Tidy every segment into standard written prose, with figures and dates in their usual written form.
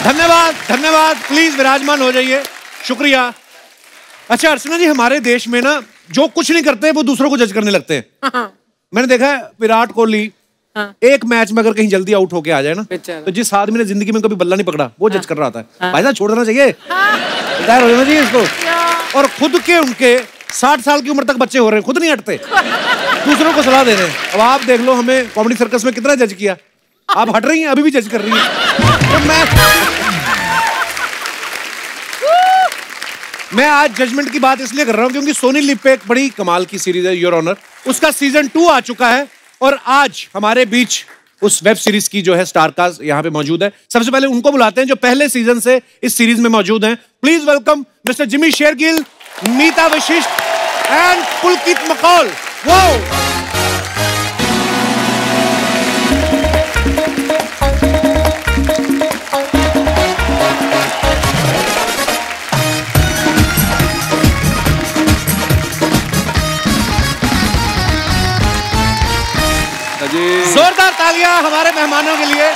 धन्यवाद धन्यवाद, प्लीज विराजमान हो जाइए, शुक्रिया। अच्छा अर्चना जी, हमारे देश में ना जो कुछ नहीं करते वो दूसरों को जज करने लगते हैं। मैंने देखा है विराट कोहली एक मैच में अगर कहीं जल्दी आउट होके आ जाए ना, तो जिस आदमी ने जिंदगी में कभी बल्ला नहीं पकड़ा वो जज कर रहा था, भाई साहब छोड़ देना चाहिए, रिटायर हो जाना चाहिए इसको। और खुद के उनके 60 साल की उम्र तक बच्चे हो रहे हैं, खुद नहीं हटते, दूसरों को सलाह दे रहे हैं। अब आप देख लो, हमें कॉमेडी सर्कस में कितना जज किया, आप हट रही हैं, अभी भी जज कर रही हैं। तो मैं आज जजमेंट की बात इसलिए कर रहा हूं क्योंकि सोनी लिव पे एक बड़ी कमाल की सीरीज है योर ऑनर, उसका सीजन 2 आ चुका है और आज हमारे बीच उस वेब सीरीज की जो है स्टार कास्ट यहाँ पे मौजूद है। सबसे पहले उनको बुलाते हैं जो पहले सीजन से इस सीरीज में मौजूद हैं। Please welcome mister Jimmy Shergill, Meeta Vashisht and Pulkit Makol. वो जोरदार तालियां हमारे मेहमानों के लिए।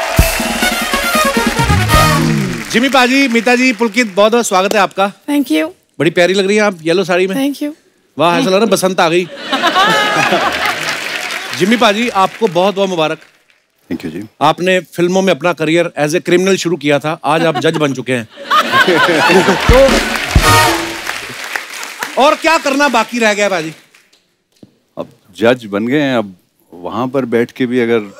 जिमी पाजी, मीता जी, पुलकित, बहुत बहुत स्वागत है आपका। Thank you. बड़ी प्यारी लग रही हैं आप येलो साड़ी में। Thank you. वाह, ऐसा लग रहा है बसंत आ गई। जिमी पाजी, आपको बहुत बहुत मुबारक। थैंक यू जी। आपने फिल्मों में अपना करियर एज ए क्रिमिनल शुरू किया था, आज आप जज बन चुके हैं। तो और क्या करना बाकी रह गया पाजी? अब जज बन गए हैं, अब वहां पर बैठ के भी अगर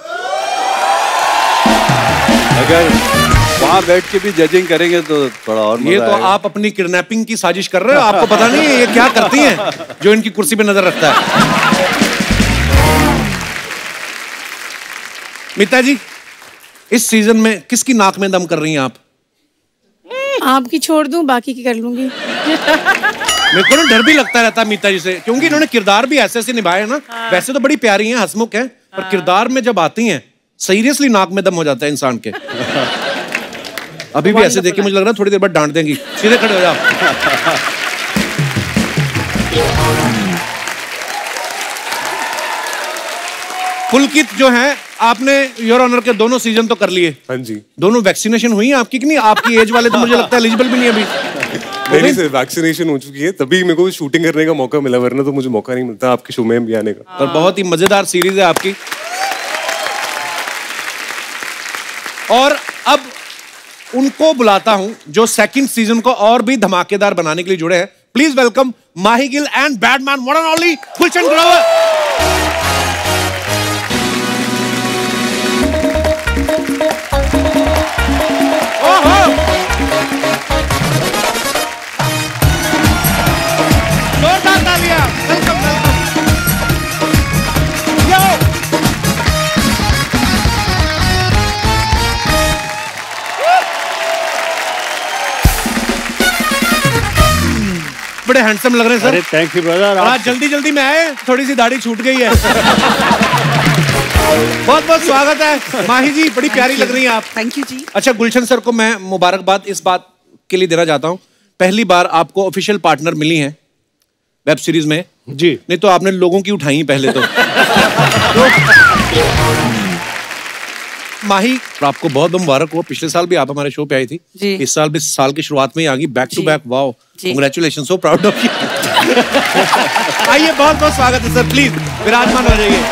वहां बैठ के भी जजिंग करेंगे तो थोड़ा और मजा ये तो आएगा। आप अपनी किडनैपिंग की साजिश कर रहे हो, आपको पता नहीं है ये क्या करती हैं जो इनकी कुर्सी पे नजर रखता है। मीता जी, इस सीजन में किसकी नाक में दम कर रही हैं आप? आपकी छोड़ दूं, बाकी की कर लूंगी। मेरे को ना डर भी लगता रहता है मीता जी से, क्योंकि इन्होंने किरदार भी ऐसे ऐसे निभाए हैं ना। वैसे तो बड़ी प्यारी हैं, हंसमुख हैं, पर किरदार में जब आती हैं सीरियसली नाक में दम हो जाता है इंसान के। अभी भी ऐसे देखिए, मुझे लग रहा है थोड़ी देर बाद डांट देंगी। सीधे खड़े हो जाओ। पुलकित जो है, आपने योर ऑनर के दोनों सीजन तो कर लिए। हाँ जी। दोनों वैक्सीनेशन हुई है आपकी कि नहीं? आपकी एज वाले तो मुझे लगता है एलिजिबल भी नहीं अभी। नहीं सर, वैक्सीनेशन हो चुकी है, तभी मेरे को शूटिंग करने का मौका मिला, वरना तो मुझे मौका नहीं मिलता आपके शो में भी आने का। पर बहुत ही मजेदार सीरीज है आपकी। और अब उनको बुलाता हूं जो सेकंड सीजन को और भी धमाकेदार बनाने के लिए जुड़े हैं। Please welcome Mahi Gill and badman one and only Gulshan Grover. जोरदार तालियां, वेलकम वेलकम। यो बड़े हैंडसम लग रहे हैं सर। अरे थैंक यू ब्रदर। आज जल्दी जल्दी में आए, थोड़ी सी दाढ़ी छूट गई है। बहुत बहुत स्वागत है माही जी, बड़ी प्यारी लग रही हैं आप। Thank you ji. अच्छा, गुलशन सर को मैं मुबारकबाद इस बात के लिए देना चाहता हूँ, पहली बार आपको ऑफिशियल पार्टनर मिली हैं वेब सीरीज में जी। नहीं तो आपने लोगों की उठाई पहले तो। माही, आपको बहुत बहुत मुबारक हो। पिछले साल भी आप हमारे शो पे आई थी जी। इस साल भी साल की शुरुआत में ही आ गई back to back. Wow, congratulation, so proud of you. आइए, बहुत बहुत स्वागत है सर, प्लीज विराजमान हो जाइए।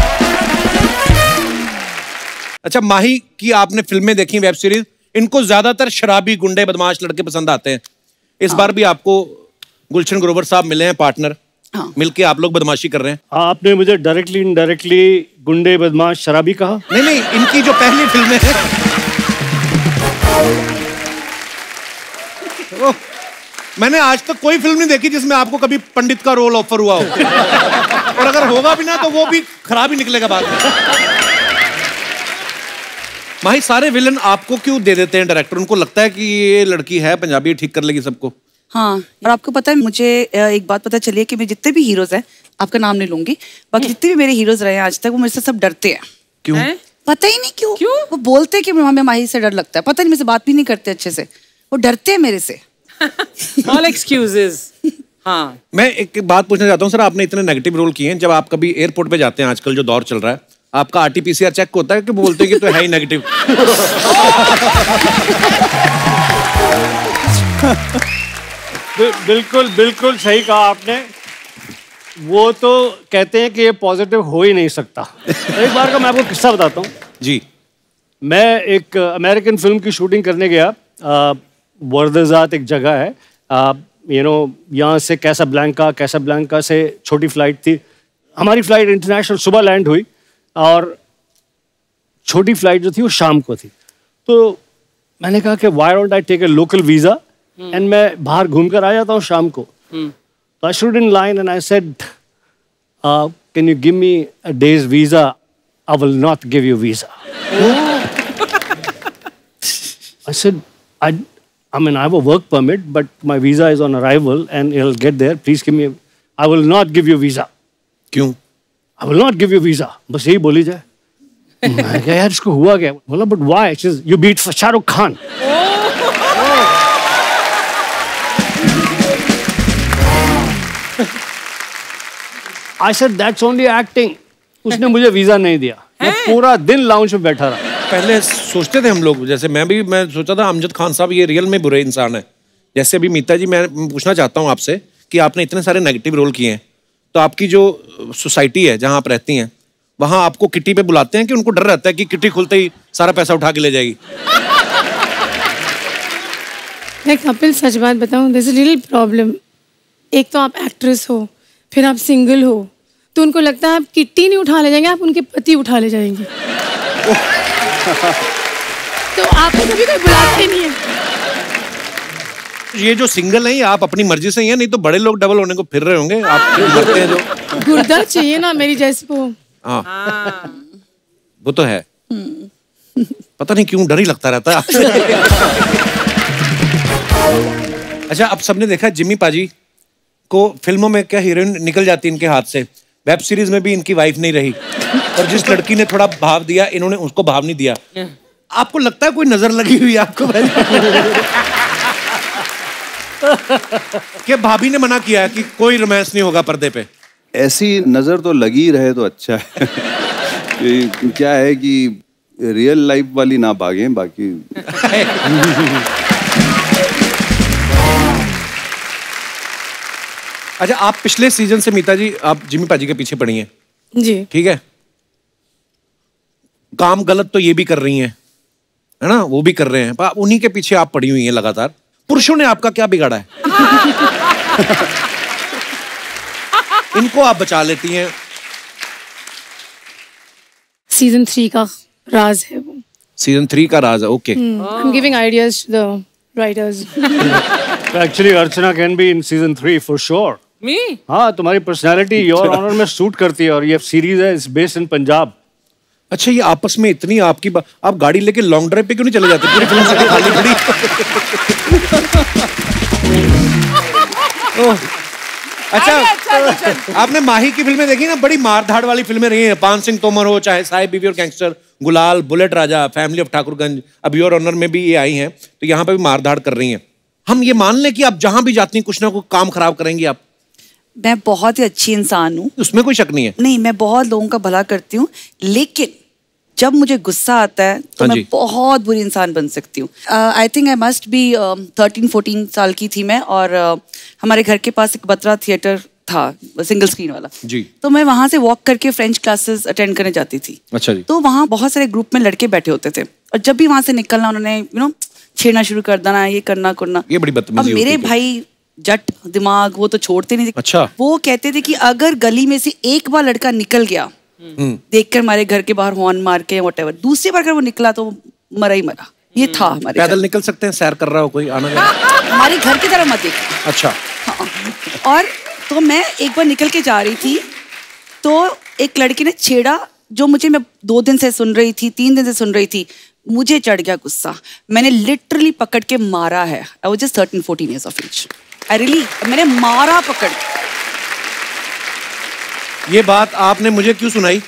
अच्छा, माही की आपने फिल्में देखी, वेब सीरीज, इनको ज्यादातर शराबी गुंडे बदमाश लड़के पसंद आते हैं। इस बार भी आपको गुलशन ग्रोवर साहब मिले हैं पार्टनर। मिलके आप लोग बदमाशी कर रहे हैं। आपने मुझे डायरेक्टली इनडायरेक्टली गुंडे बदमाश शराबी कहा। नहीं नहीं, इनकी जो पहली फिल्में हैं मैंने आज तक कोई फिल्म नहीं देखी जिसमें आपको कभी पंडित का रोल ऑफर हुआ हो। और अगर होगा भी ना तो वो भी खराब ही निकलेगा बाद में। माही, सारे विलन आपको क्यों दे देते हैं डायरेक्टर? उनको लगता है कि ये लड़की है पंजाबी, ठीक कर लेगी सबको। हाँ, और आपको पता है, मुझे एक बात पता चली है कि मैं जितने भी हीरोज हैं, आपका नाम नहीं लूंगी, बाकी जितने भी मेरे हीरोज रहे हैं आज तक, वो मेरे से सब डरते हैं। क्यों? पता ही नहीं क्यों। वो बोलते हैं कि हमें माही से डर लगता है, पता नहीं, मेरे से बात भी नहीं करते अच्छे से, वो डरते हैं मेरे से। All excuses. हाँ। मैं एक बात पूछना चाहता हूँ सर, आपने इतने नेगेटिव रोल किए हैं, जब आप कभी एयरपोर्ट पे जाते हैं, आजकल जो दौर चल रहा है, आपका RT-PCR चेक होता है कि बोलते हैं कि तो है ही नेगेटिव? बिल्कुल बिल्कुल सही कहा आपने। वो तो कहते हैं कि ये पॉजिटिव हो ही नहीं सकता। एक बार का मैं आपको किस्सा बताता हूँ जी। मैं एक अमेरिकन फिल्म की शूटिंग करने गया। वर्दजात एक जगह है, यहाँ से कैसाब्लैंका से छोटी फ्लाइट थी। हमारी फ्लाइट इंटरनेशनल सुबह लैंड हुई और छोटी फ्लाइट जो थी वो शाम को थी। तो मैंने कहा कि why don't I take a local visa and मैं बाहर घूम कर आ जाता हूँ शाम को। तो I stood in line and I said can you give me a day's visa, I will not give you visa. I said, I mean, I have a work permit, but my visa is on arrival and it'll get there. Please give me, I will not give you visa. क्यों? I will not give you visa. बस यही बोली जाए। मैं कहा यार इसको हुआ क्या? बोला but why? She says, you beat for Shah Rukh Khan. I said that's only acting. उसने मुझे वीजा नहीं दिया। मैं पूरा दिन लाउंज में बैठा रहा। पहले सोचते थे हम लोग, जैसे मैं सोचा था अमजद खान साहब ये रियल में बुरे इंसान है। जैसे अभी मीता जी, मैं पूछना चाहता हूँ आपसे कि आपने इतने सारे नेगेटिव रोल किए हैं, तो आपकी जो सोसाइटी है जहाँ आप रहती हैं, वहाँ आपको किटी पे बुलाते हैं कि उनको डर रहता है कि किटी खुलते ही सारा पैसा उठा के ले जाएगी? मैं कपिल सच बात बताऊँ, दिस इज लिटिल प्रॉब्लम। एक तो आप एक्ट्रेस हो, फिर आप सिंगल हो, तो उनको लगता है आप किट्टी नहीं उठा ले जाएंगे, आप उनके पति उठा ले जाएंगे। तो आपको कभी कोई बुलाते नहीं है। ये जो सिंगल है आप अपनी मर्जी से ही है, नहीं तो बड़े लोग डबल होने को फिर रहे होंगे। आप मरते हैं जो गुर्दा चाहिए ना मेरी जैसे को। हाँ वो तो है। पता नहीं क्यों डर ही लगता रहता है। अच्छा, अब सबने देखा जिम्मी पाजी को फिल्मों में क्या हीरोइन निकल जाती इनके हाथ से, वेब सीरीज में भी इनकी वाइफ नहीं रही, और जिस लड़की ने थोड़ा भाव दिया इन्होंने उसको भाव नहीं दिया। आपको लगता है कोई नजर लगी हुई है आपको? कि भाभी ने मना किया है कि कोई रोमांस नहीं होगा पर्दे पे? ऐसी नजर तो लगी रहे तो अच्छा है। क्या है कि रियल लाइफ वाली ना भागें, बाकी अच्छा, आप पिछले सीजन से मीता जी आप जिम्मी पाजी के पीछे पड़ी हैं जी, ठीक है? काम गलत तो ये भी कर रही हैं, है ना, वो भी कर रहे हैं, पर उन्हीं के पीछे आप पड़ी हुई हैं लगातार। पुरुषों ने आपका क्या बिगाड़ा है? इनको आप बचा लेती हैं। सीजन 3 का राज है वो। सीजन 3 का राज है, okay. I am giving ideas to the writers. Actually, Archana can be in season 3 for sure. Me? हाँ, तुम्हारी पर्सनालिटी योर ऑनर में सूट करती है, और ये सीरीज है, इट्स बेस्ड इन पंजाब। अच्छा, ये आपस में इतनी आपकी आप गाड़ी लेके लॉन्ग ड्राइव पे क्यों नहीं चले जाते? पूरी फिल्म से खाली खड़ी। अच्छा, आपने माही की फिल्में देखी ना, बड़ी मारधाड़ वाली फिल्में रही हैं। पान सिंह तोमर हो, चाहे साहिब बीवी और gangster, Gulaal, bullet Raja, family of Thakurganj, अब योर ऑनर में भी ये आई हैं, तो यहाँ पे भी मारधाड़ कर रही हैं। हम ये मान लें कि आप जहां भी जाती हैं कुछ ना कुछ काम खराब करेंगी आप? मैं बहुत ही अच्छी इंसान हूँ, उसमें कोई शक नहीं है। नहीं, मैं बहुत लोगों का भला करती हूँ, लेकिन जब मुझे गुस्सा आता है तो मैं बहुत बुरी इंसान बन सकती हूँ। I think I must be 13-14 साल की थी मैं, और हमारे घर के पास एक बत्रा थिएटर था, सिंगल स्क्रीन वाला जी। तो मैं वहां से वॉक करके फ्रेंच क्लासेस अटेंड करने जाती थी। अच्छा जी। तो वहाँ बहुत सारे ग्रुप में लड़के बैठे होते थे, और जब भी वहां से निकलना उन्होंने छेड़ना शुरू कर देना, ये करना करना। ये बड़ी बदतमीजी होती। मेरे भाई जट दिमाग, वो तो छोड़ते नहीं थे। अच्छा। वो कहते थे कि अगर गली में से एक बार लड़का निकल गया, देखकर हमारे घर के बाहर हॉर्न मार के व्हाटएवर, दूसरी बार अगर वो निकला तो मरा ही मरा। ये था हमारे। पैदल निकल सकते हैं, सैर कर रहा हो कोई, आना जाना? हमारे घर की तरफ मत देख। अच्छा। हाँ। और तो मैं एक बार निकल के जा रही थी, तो एक लड़की ने छेड़ा, जो मुझे, मैं 2 दिन से सुन रही थी, 3 दिन से सुन रही थी, मुझे चढ़ गया गुस्सा। मैंने लिटरली पकड़ के मारा है। I was just 13-14 years of age. मैंने मारा पकड़। ये बात आपने मुझे क्यों सुनाई?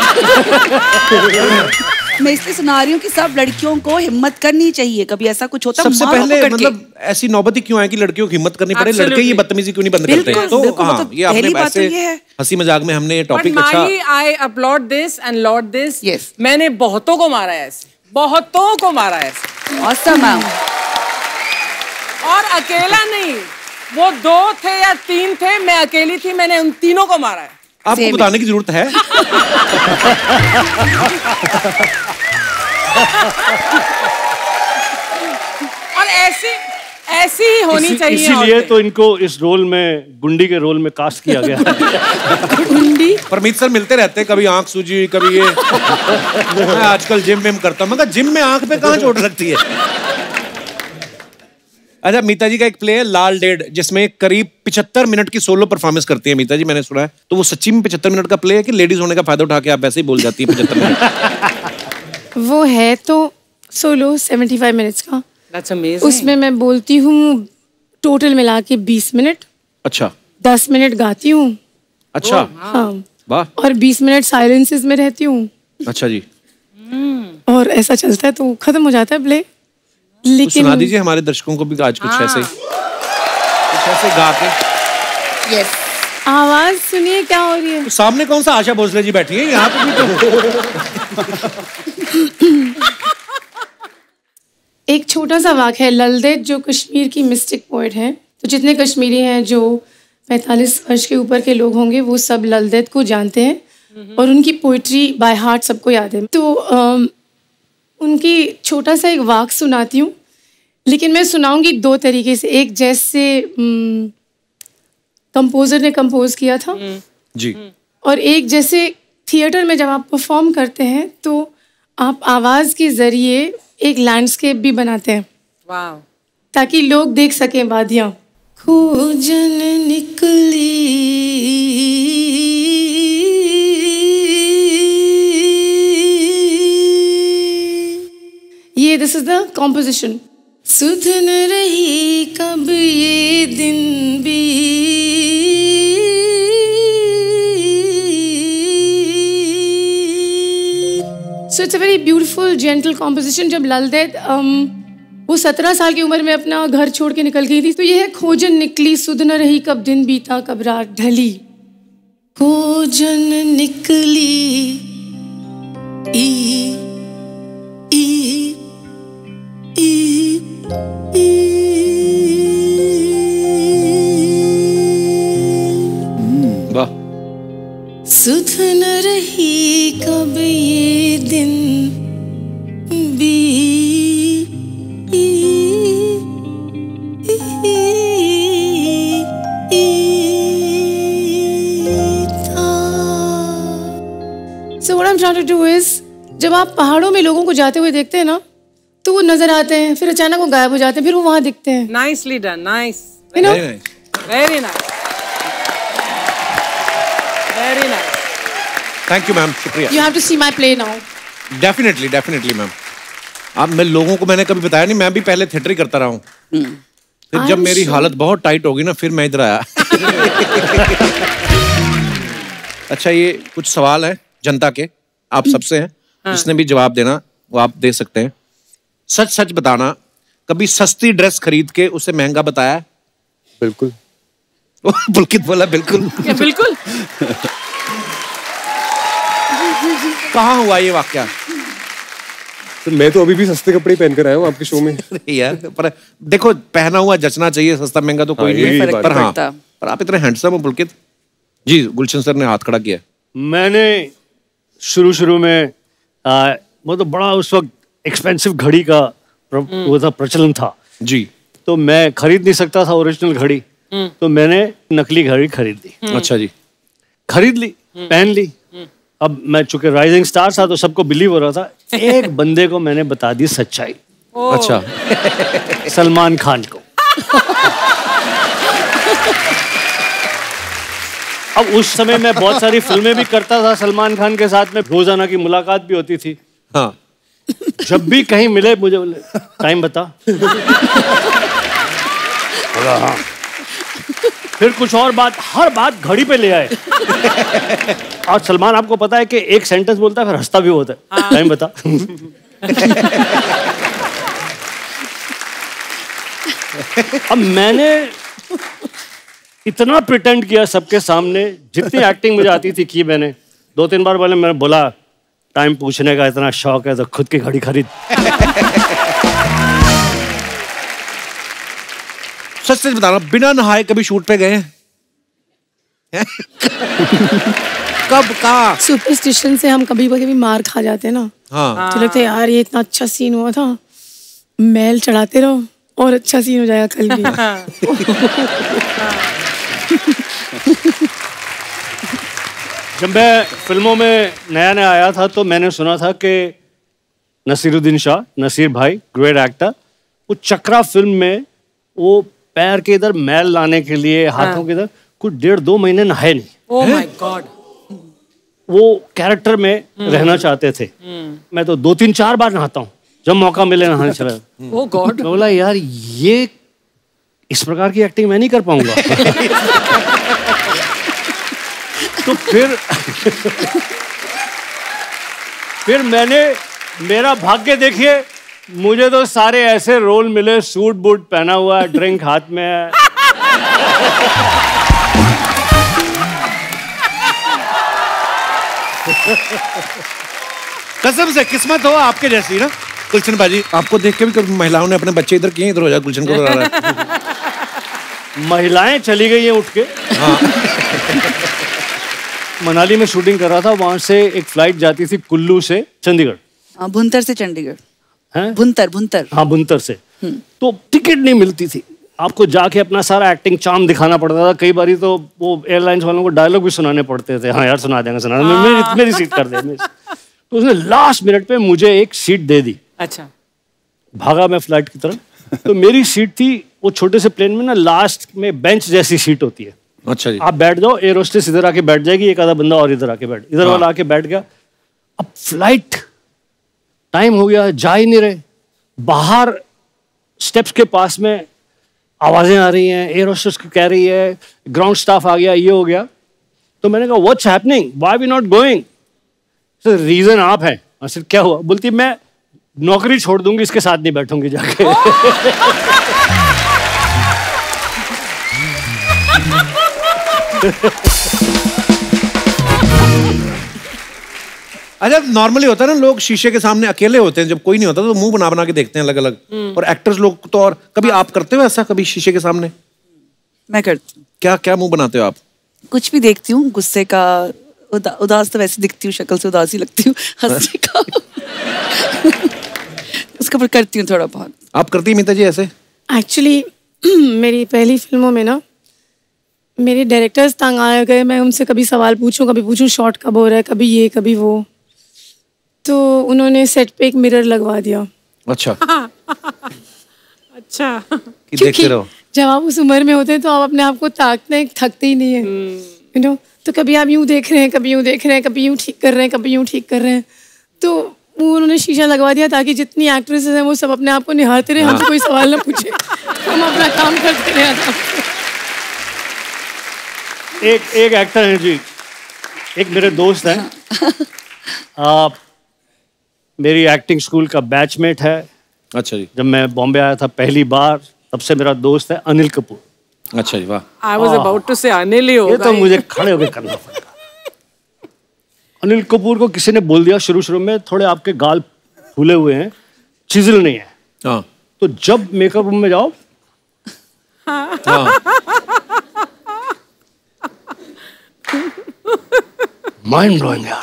मैं इसलिए सुना रही हूँ कि सब लड़कियों को हिम्मत करनी चाहिए, कभी ऐसा कुछ होता सबसे पहले मतलब ऐसी नौबत ही क्यों है कि लड़कियों को हिम्मत करनी पड़े? लड़के ये बदतमीजी क्यों नहीं बंद करते? तो हाँ, ये आपने पहली बात तो ये है। हंसी मजाक में हमने ये But टॉपिक अच्छा Mahi, I applaud this and laud this. Yes. मैंने बहुतों को मारा है ऐसे, बहुतों को मारा है ऐसे, Awesome, ma'am. और अकेला नहीं, वो 2 थे या 3 थे, मैं अकेली थी, मैंने उन तीनों को मारा है। आपको Same. बताने की जरूरत है? और ऐसी ही होनी चाहिए। इसीलिए औरतें। तो इनको इस रोल में, गुंडी के रोल में कास्ट किया गया है। गुंडी परमीत सर मिलते रहते हैं, कभी आंख सूजी, कभी ये। मैं आजकल जिम में करता हूँ, मगर जिम में आंख पे कहाँ चोट लगती है? अच्छा, मीता जी का एक प्ले है लाल डेढ़, जिसमें करीब 75 मिनट की सोलो परफॉर्मेंस करती है मीता जी, मैंने सुना है। तो वो सच्ची में 75 मिनट का प्ले है कि लेडीज होने का फायदा उठा के आप वैसे ही बोल जाती है 75 मिनट? वो है तो सोलो 75 मिनट्स का। That's amazing. उसमें मैं बोलती हूँ टोटल मिला के 20 मिनट, अच्छा 10 मिनट गाती हूँ। अच्छा, हाँ, वाह, और 20 मिनट साइलेंसेस में रहती हूँ। अच्छा जी। और ऐसा चलता है तो खत्म हो जाता है प्ले। तो लेकिन सुना दीजिए हमारे दर्शकों को भी आज कुछ ऐसे गा के। Yes. आवाज सुनिए क्या हो रही है। तो सामने कौन सा आशा भोसले जी बैठी है, यहाँ पे भी तो। एक छोटा सा वाक्य है, ललदेद जो कश्मीर की मिस्टिक पोएट है, तो जितने कश्मीरी हैं जो 45 वर्ष के ऊपर के लोग होंगे वो सब ललदेद को जानते हैं और उनकी पोइट्री बाय हार्ट सबको याद है। तो उनकी छोटा सा एक वाक्य सुनाती हूँ, लेकिन मैं सुनाऊंगी 2 तरीके से। एक जैसे कंपोजर ने कंपोज किया था जी, और एक जैसे थिएटर में जब आप परफॉर्म करते हैं तो आप आवाज़ के ज़रिए एक लैंडस्केप भी बनाते हैं Wow. ताकि लोग देख सकें वादियाँ। खोजन निकली ये दिस इज द कॉम्पोजिशन। सुध न रही कब ये दिन भी so it's a very beautiful gentle composition. जब ललदेद वो 17 साल की उम्र में अपना घर छोड़ के निकल गई थी, तो ये है खोजन निकली सुध न रही कब दिन बीता कब रात ढली। खोजन निकली ई ई ई वाह, सुध न रही कब ये दिन बीता So what I'm trying to do is, जब आप पहाड़ों में लोगों को जाते हुए देखते हैं ना, तो वो नजर आते हैं, फिर अचानक वो गायब हो जाते हैं, फिर वो वहां दिखते हैं। Nicely done. Nice. You know? very nice. Very nice. Very nice. Thank you ma'am, शुक्रिया। You have to see my play now. Definitely definitely ma'am. आप मैं लोगों को मैंने कभी बताया नहीं, मैं भी पहले थिएटर ही करता रहा हूँ। फिर जब I'm मेरी sure. हालत बहुत टाइट होगी ना, फिर मैं इधर आया। अच्छा, ये कुछ सवाल है जनता के, आप सबसे हैं, जिसने भी जवाब देना वो आप दे सकते हैं। सच सच बताना, कभी सस्ती ड्रेस खरीद के उसे महंगा बताया है? बिल्कुल। पुलकित बोला बिल्कुल। क्या बिल्कुल? कहाँ हुआ ये वाक्या? तो मैं तो अभी भी सस्ते कपड़े पहन कर आया हूँ आपके शो में। यार पर देखो, पहना हुआ जचना चाहिए, सस्ता महंगा तो कोई हाँ, नहीं, यही पर हाँ, पड़ता। पर आप इतने हैंडसम हो पुलकित जी। गुलशन सर ने हाथ खड़ा किया। मैंने शुरू में मतलब बड़ा उस वक्त एक्सपेंसिव घड़ी का वो था, प्रचलन था जी। तो मैं खरीद नहीं सकता था ओरिजिनल घड़ी, तो मैंने नकली घड़ी खरीद ली। अच्छा जी। खरीद ली, पहन ली। अब मैं चूंकि राइजिंग स्टार था तो सबको बिलीव हो रहा था। एक बंदे को मैंने बता दी सच्चाई, अच्छा, सलमान खान को। अब उस समय मैं बहुत सारी फिल्में भी करता था सलमान खान के साथ में, रोजाना की मुलाकात भी होती थी। हाँ, जब भी कहीं मिले मुझे बोले टाइम बता। बोला, हाँ। फिर कुछ और बात, हर बात घड़ी पे ले आए। और सलमान आपको पता है कि एक सेंटेंस बोलता है फिर हंसता भी होता है। टाइम बता। अब मैंने इतना प्रिटेंड किया सबके सामने, जितनी एक्टिंग मुझे आती थी की मैंने। 2-3 बार पहले मैंने बोला टाइम पूछने का इतना शौक है तो खुद की घड़ी खरीद। सच सच बता रहा हूं, बिना नहाए कभी शूट पे गए हैं? कब कहाँ? सुपरस्टिशन से हम कभी कभी मार खा जाते हैं ना। हाँ। तो लगता है यार ये इतना अच्छा सीन हुआ था, मैल चढ़ाते रहो और अच्छा सीन हो जाएगा कल भी। जब मैं फिल्मों में नया नया आया था तो मैंने सुना था कि नसीरुद्दीन शाह, नसीर भाई, ग्रेट एक्टर, वो चक्रा फिल्म में वो पैर के इधर मैल लाने के लिए, हाथों के इधर कुछ 1.5-2 महीने नहाए नहीं। Oh my God. वो कैरेक्टर में रहना चाहते थे। मैं तो 2-3-4 बार नहाता हूँ जब मौका मिले नहाने चला। Oh God. मैं बोला यार ये इस प्रकार की एक्टिंग मैं नहीं कर पाऊंगा। तो फिर मैंने, मेरा भाग्य देखिए, मुझे तो सारे ऐसे रोल मिले, सूट बूट पहना हुआ, ड्रिंक हाथ में है। कसम से किस्मत हो आपके जैसी ना गुलशन बाजी। आपको देख के भी कभी महिलाओं ने अपने बच्चे इधर किए, इधर हो जा गुलशन को उड़ा रहा है। महिलाएं चली गई हैं उठ के। हाँ। मनाली में शूटिंग कर रहा था, वहां से एक फ्लाइट जाती थी कुल्लू से चंडीगढ़। भुंतर से चंडीगढ़। हैं? भुंतर। हाँ, भुंतर से। तो टिकट नहीं मिलती थी, आपको जाके अपना सारा एक्टिंग चार्म दिखाना पड़ता था। कई बारी तो वो एयरलाइंस वालों को डायलॉग भी सुनाने पड़ते थे। हाँ यार सुना देंगे, मेरी सीट कर दे। तो उसने लास्ट मिनट पे मुझे एक सीट दे दी। अच्छा। भागा मैं फ्लाइट की तरफ। तो मेरी सीट थी, वो छोटे से प्लेन में ना लास्ट में बेंच जैसी सीट होती है। अच्छा जी। आप बैठ जाओ, एयर होस्टेस इधर आके बैठ जाएगी, एक आधा बंदा और इधर आके बैठ, इधर वाला आके बैठ गया। अब फ्लाइट टाइम हो गया, जा ही नहीं रहे। बाहर स्टेप्स के पास में आवाजें आ रही हैं, एयर होस्टेस कह रही है, ग्राउंड स्टाफ आ गया, ये हो गया। तो मैंने कहा what's happening, why we not going? Sir reason आप हैं। सर क्या हुआ? बोलती मैं नौकरी छोड़ दूंगी, इसके साथ नहीं बैठूंगी जाके। अच्छा, नॉर्मली होता है ना, लोग शीशे के सामने अकेले होते हैं, जब कोई नहीं होता तो मुंह बना बना के देखते हैं अलग अलग। और एक्टर्स लोग तो, और कभी आप करते हो ऐसा, कभी शीशे के सामने? मैं करती हूँ। क्या क्या मुंह बनाते हो आप? कुछ भी देखती हूँ, गुस्से का, उदास तो वैसे दिखती हूँ, शक्ल से उदास ही लगती हूँ, हंसने का उसके ऊपर करती हूँ थोड़ा बहुत। आप करती मीता जी ऐसे? एक्चुअली मेरी पहली फिल्मों में ना मेरे डायरेक्टर्स तंग आ गए। मैं उनसे कभी सवाल पूछूं, कभी पूछूं शॉट कब हो रहा है, कभी ये कभी वो। तो उन्होंने सेट पे एक मिरर लगवा दिया। अच्छा। अच्छा। क्योंकि जब आप उस उम्र में होते हैं तो आप अपने आप को ताकते थकते ही नहीं है, यू नो। तो कभी आप यूं देख रहे हैं, कभी यूं देख रहे हैं, कभी यूं ठीक कर रहे हैं, कभी यूं ठीक कर रहे हैं। तो वो उन्होंने शीशा लगवा दिया ताकि जितनी एक्ट्रेसेस हैं वो सब अपने आप को निहारते रहे, हमसे कोई सवाल ना पूछे, हम अपना काम करते रहे। एक एक्टर है जी, एक मेरे दोस्त हैं, मेरी एक्टिंग स्कूल का बैचमेट है। अच्छा जी। जब मैं बॉम्बे आया था पहली बार, तब से मेरा दोस्त है अनिल कपूर। अच्छा जी, वाह। I was about to say Anil ही होगा। ये तो मुझे खड़े होकर करना पड़ेगा। अनिल कपूर को किसी ने बोल दिया शुरू में, थोड़े आपके गाल फूले हुए हैं, चिजल नहीं है। हाँ। तो जब मेकअप रूम में जाओ, माइंड ब्लोइंग यार।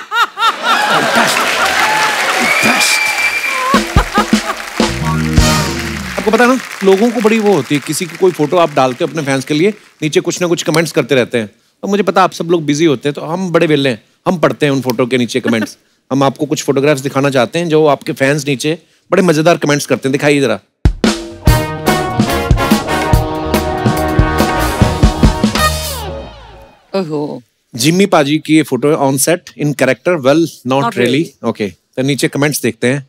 आपको पता है ना, लोगों को बड़ी वो होती है, किसी की कोई फोटो आप डालते हो अपने फैंस के लिए, नीचे कुछ ना कुछ कमेंट्स करते रहते हैं। और मुझे पता आप सब लोग बिजी होते हैं, तो हम बड़े वेले हैं, हम पढ़ते हैं उन फोटो के नीचे कमेंट्स। हम आपको कुछ फोटोग्राफ्स दिखाना चाहते हैं जो आपके फैंस नीचे बड़े मजेदार कमेंट्स करते हैं। दिखाइए जरा। ओहो। जिम्मी पाजी की ये फोटो है, on set, in character, well not really. Okay, तो नीचे कमेंट्स देखते हैं।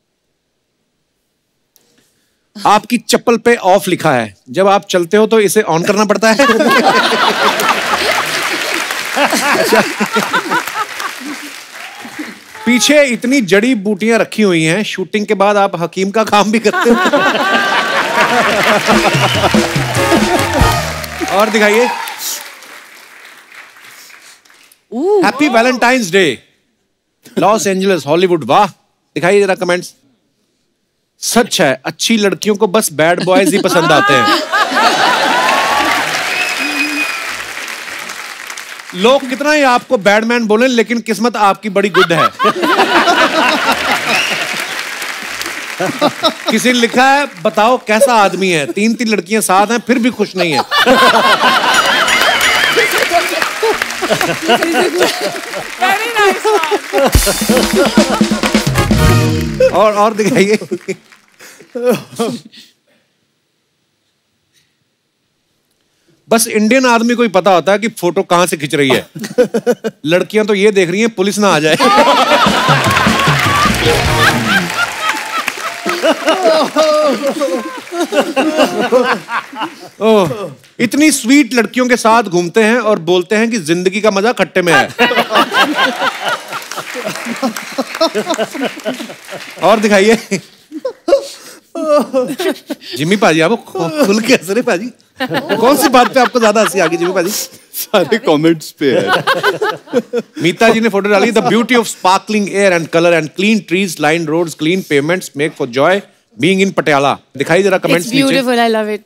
आपकी चप्पल पे ऑफ लिखा है, जब आप चलते हो तो इसे ऑन करना पड़ता है। पीछे इतनी जड़ी बूटियां रखी हुई हैं, शूटिंग के बाद आप हकीम का काम भी करते हो। और दिखाइए। Happy Valentine's day, Los Angeles, Hollywood. वाह, दिखाइए जरा कमेंट्स। सच है, अच्छी लड़कियों को बस बैड बॉयज ही पसंद आते हैं। लोग कितना ही आपको बैडमैन बोले, लेकिन किस्मत आपकी बड़ी गुड है। किसी ने लिखा है, बताओ कैसा आदमी है, 3 लड़कियां साथ हैं फिर भी खुश नहीं है। Very nice one. और दिखाइए। बस इंडियन आदमी को ही पता होता है कि फोटो कहां से खिंच रही है। लड़कियां तो ये देख रही हैं पुलिस ना आ जाए। ओह, इतनी स्वीट लड़कियों के साथ घूमते हैं और बोलते हैं कि जिंदगी का मजा खट्टे में है। और दिखाइए। जिम्मी पाजी, आप खुल के हंस रहे पाजी। कौन सी बात पे आपको ज्यादा हंसी आ गई जिम्मी पाजी? सारे कमेंट्स पे है। मीता जी ने फोटो डाली। The beauty of sparkling air and colour and clean trees, line roads, clean payments make for joy being in Patiala. दिखाई जरा कमेंट्स नीचे। Beautiful, I love it.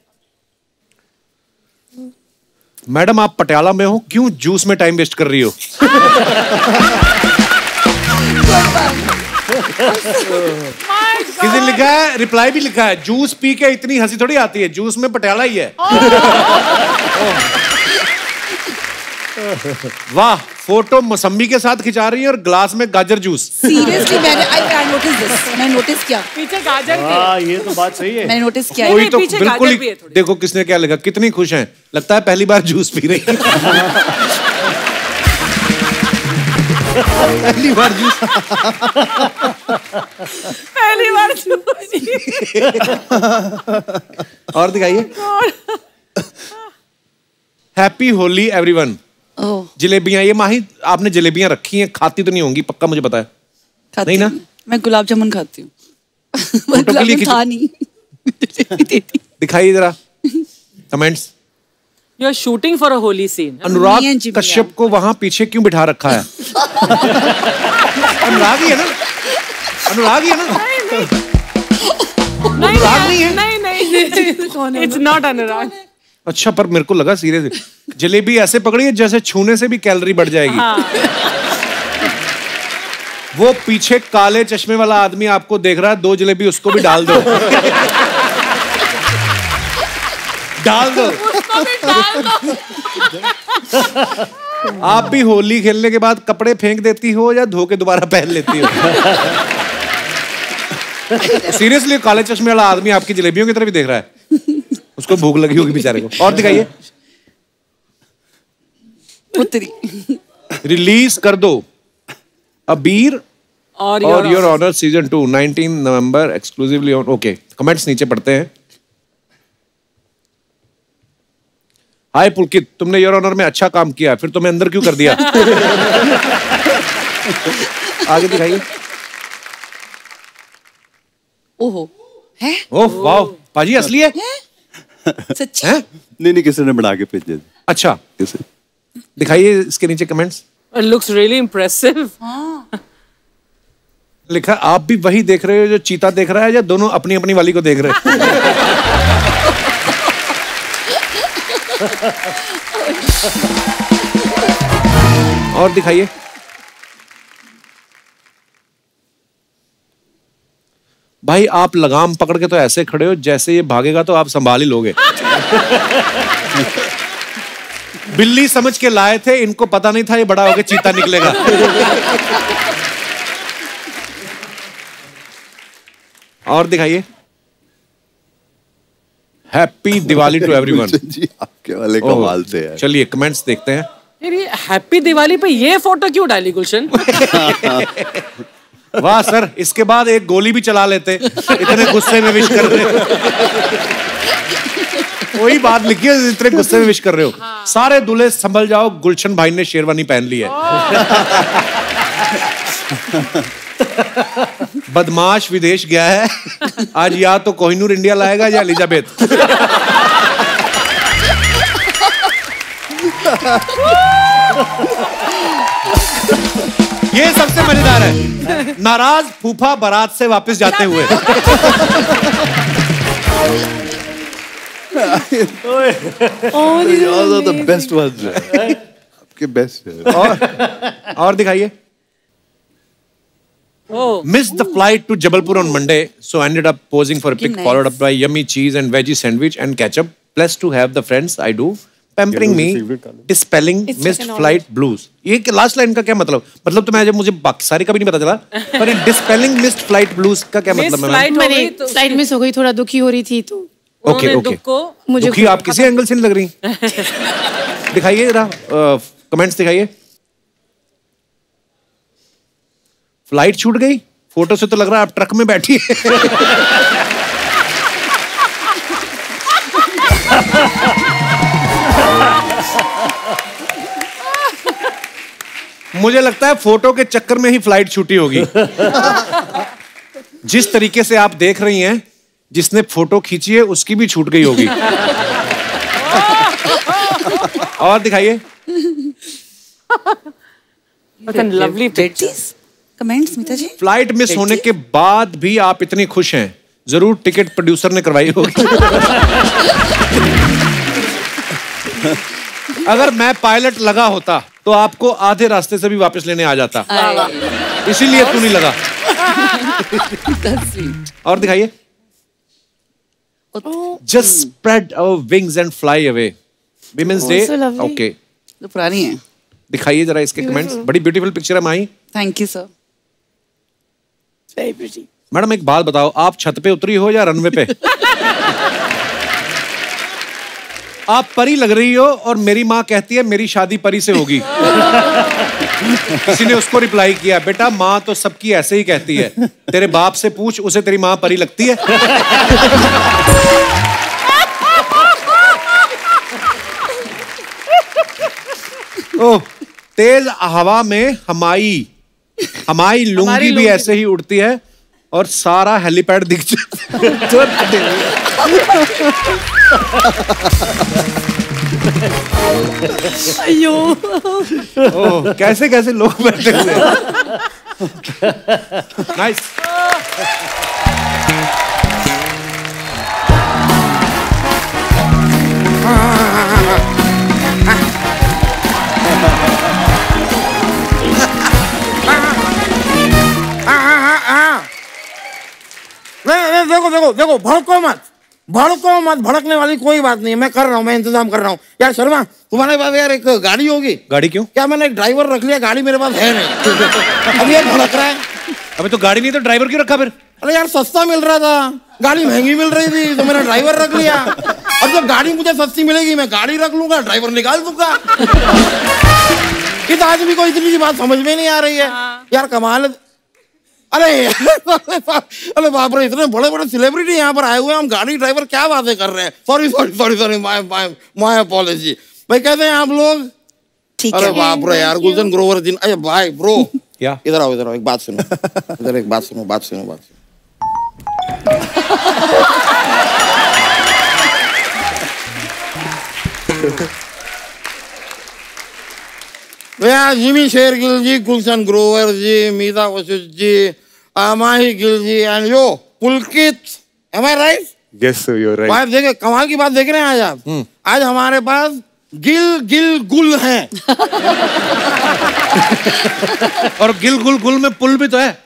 Madam आप पटियाला में हो, क्यों जूस में टाइम वेस्ट कर रही हो? किसी ने लिखा है, रिप्लाई भी लिखा है, जूस पी के इतनी हंसी थोड़ी आती है, जूस में पटियाला ही है। वाह, फोटो मौसम्बी के साथ खिंचा रही है और ग्लास में गाजर जूस। सीरियसली मैंने नोटिस दिस, मैं नोटिस किया। पीछे गाजर भी है। ये तो बात सही है। मैंने नोटिस किया। कोई तो पीछे बिल्कुल गाजर भी है थोड़ी। देखो किसने क्या लिखा, कितनी खुश हैं, लगता है पहली बार जूस पी रही है। पहली बार जूस। पहली बार जूस। और दिखाइए। Happy Holi everyone. जलेबियां, ये माही आपने जलेबियां रखी हैं, खाती तो नहीं होंगी पक्का, मुझे पता है। नहीं ना? मैं गुलाब जामुन खाती हूँ। फोटो के लिए था नहीं। दिखाइए जरा comments. You are shooting for a holy scene. Anurag Kashyap को वहां पीछे क्यों बिठा रखा है? अनुराग ही है ना? अनुराग ही है ना? अनुराग नहीं है? नहीं। It's not अनुराग। अच्छा, पर मेरे को लगा सीरियस जलेबी ऐसे पकड़ी है जैसे छूने से भी कैलोरी बढ़ जाएगी। हाँ। वो पीछे काले चश्मे वाला आदमी आपको देख रहा है, 2 जलेबी उसको भी डाल दो। डाल दो। आप भी होली खेलने के बाद कपड़े फेंक देती हो या धो के दोबारा पहन लेती हो? सीरियसली, काले चश्मे वाला आदमी आपकी जलेबियों की तरफ भी देख रहा है, उसको भूख लगी होगी बेचारे को। और दिखाइए। रिलीज कर दो अबीर और योर ऑनर सीजन 2 19 नवंबर एक्सक्लूसिवली ऑन। ओके, कमेंट्स नीचे पढ़ते हैं। हाय पुलकित, तुमने योर ऑनर में अच्छा काम किया, फिर तुम्हें अंदर क्यों कर दिया? आगे दिखाइए। ओहो, है? ओह वाह, पाजी असली है? सच्ची? हैं? नहीं, किसी ने बना के भेजे थे। अच्छा, कैसे? दिखाइए इसके नीचे comments. It looks really impressive. लिखा, आप भी वही देख रहे हो जो चीता देख रहा है, या दोनों अपनी अपनी वाली को देख रहे हैं? और दिखाइए। भाई आप लगाम पकड़ के तो ऐसे खड़े हो जैसे ये भागेगा तो आप संभाल ही लोगे। बिल्ली समझ के लाए थे, इनको पता नहीं था ये बड़ा होके चीता निकलेगा। और दिखाइए। Happy Diwali to everyone. जी, आपके वाले कमाल थे यार। चलिए कमेंट्स देखते हैं। ये हैप्पी दिवाली पे ये फोटो क्यों डाली गुलशन? वाह सर, इसके बाद एक गोली भी चला लेते, इतने गुस्से में विश कर रहे हो। वही बात लिखी है, इतने गुस्से में विश कर रहे हो। सारे दूल्हे संभल जाओ, गुलशन भाई ने शेरवानी पहन ली है। बदमाश विदेश गया है, आज या तो कोहिनूर इंडिया लाएगा या एलिजाबेथ। ये सबसे मजेदार है, नाराज फूफा बारात से वापस जाते हुए। द बेस्ट ones हैं। आपके बेस्ट है। और दिखाइए। Missed the flight to Jabalpur on Monday, so ended up posing for a pic, followed up by yummy cheese and veggie sandwich and ketchup. Blessed to have the friends I do, pampering me, dispelling missed flight blues. ये last line का क्या मतलब? मतलब तो मैं जब मुझे बाकी सारी का भी नहीं पता चला, पर dispelling missed flight blues का क्या मतलब है? मैंने फ्लाइट मिस हो गई, थोड़ा दुखी हो रही थी तो। ओके दुखी आप किसी एंगल से नहीं लग रही। दिखाइए जरा कमेंट्स दिखाइए। फ्लाइट छूट गई, फोटो से तो लग रहा है आप ट्रक में बैठी है। मुझे लगता है फोटो के चक्कर में ही फ्लाइट छूटी होगी। जिस तरीके से आप देख रही हैं, जिसने फोटो खींची है उसकी भी छूट गई होगी। और दिखाइए। लवली कमेंट्स मिता जी। फ्लाइट मिस होने के बाद भी आप इतनी खुश हैं, जरूर टिकट प्रोड्यूसर ने करवाई होगी। अगर मैं पायलट लगा होता तो आपको आधे रास्ते से भी वापस लेने आ जाता, इसीलिए तू नहीं लगा। और दिखाइए। Just spread our wings and fly away. Women's Day. Okay. तो पुरानी है। दिखाइए जरा इसके कमेंट्स। बड़ी ब्यूटीफुल पिक्चर है Mahi. Thank you sir. Madam एक बात बताओ, आप छत पे उतरी हो या रनवे पे? आप परी लग रही हो और मेरी माँ कहती है मेरी शादी परी से होगी। किसी ने उसको रिप्लाई किया, बेटा माँ तो सबकी ऐसे ही कहती है, तेरे बाप से पूछ, उसे तेरी माँ परी लगती है? ओह, तेज हवा में हमारी लुंगी भी ऐसे ही उड़ती है और सारा हेलीपैड दिख जाता है। अयो, ओह, कैसे कैसे लोग बैठे हुए हैं। नाइस। देखो भड़को मत, भड़कने वाली कोई बात नहीं है, मैं कर रहा हूँ, मैं इंतजाम कर रहा हूँ। यार शर्मा, तुम्हारे पास यार एक गाड़ी होगी? गाड़ी क्यों? क्या मैंने एक ड्राइवर रख लिया, गाड़ी मेरे पास है नहीं। अब ये भड़क रहा है। अबे तो गाड़ी नहीं तो ड्राइवर क्यों रखा फिर? अरे यार सस्ता मिल रहा था, गाड़ी महंगी मिल रही थी तो मैंने ड्राइवर रख लिया। अब जब गाड़ी मुझे सस्ती मिलेगी मैं गाड़ी रख लूंगा, ड्राइवर निकाल दूंगा। इस आदमी को इतनी सी बात समझ में नहीं आ रही है। यार कमाल। अरे बाप रे, इतने बड़े बड़े सेलिब्रिटी यहाँ पर आए हुए हैं, हम गाड़ी ड्राइवर क्या बातें कर रहे हैं। Sorry my apology. भाई कैसे हैं आप लोग? ठीक है। है। अरे बाप रे यार, गुलशन ग्रोवर दिन। अरे भाई ब्रो, क्या? इधर आओ, एक बात सुनो। इधर एक बात सुनो। भैया Jimmy Shergill ji, Gulshan Grover ji, Meeta Vashisht ji, Mahi Gill ji and yo Pulkit. Am I right? Yes sir, you are right. भाई देखिए कमाल की बात देख रहे हैं आज आप। आज हमारे पास गिल गुल हैं। और गिल गुल में पुल भी तो है।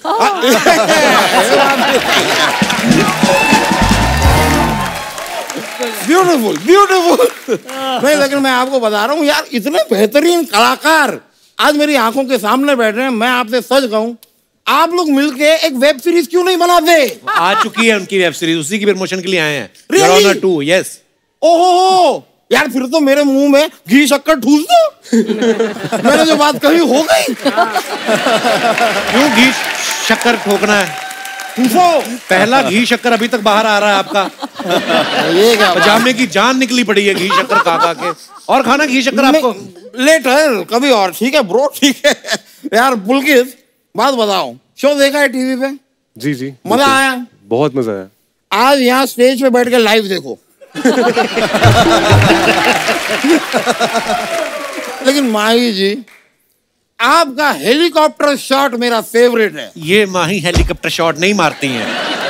ब्यूटीफुल। नहीं लेकिन मैं आपको बता रहा हूँ यार, इतने बेहतरीन कलाकार आज मेरी आंखों के सामने बैठ रहे हैं। मैं आपसे सच कहूँ, आप लोग मिलके एक वेब सीरीज क्यों नहीं बनाते? आ चुकी है उनकी वेब सीरीज, उसी की प्रमोशन के लिए आए हैं। Really? Your Honor 2, yes. ओहो यार, फिर तो मेरे मुंह में घी शक्कर ठूस दो। मैंने जो बात कही हो गई। क्यों घी शक्कर ठोकना है? पहला घी शक्कर अभी तक बाहर आ रहा है आपका। ये क्या पजामे की जान निकली पड़ी है घी शक्कर खा के। और खाना घी शक्कर आपको? लेटर कभी और। ठीक है ब्रो, ठीक है। यार पुलकित, बात बताओ, शो देखा है टीवी पे? जी मजा आया? बहुत मजा आया। आज यहाँ स्टेज पे बैठ के लाइव देखो। लेकिन माही जी, आपका हेलीकॉप्टर शॉट मेरा फेवरेट है। ये माही हेलीकॉप्टर शॉट नहीं मारती हैं।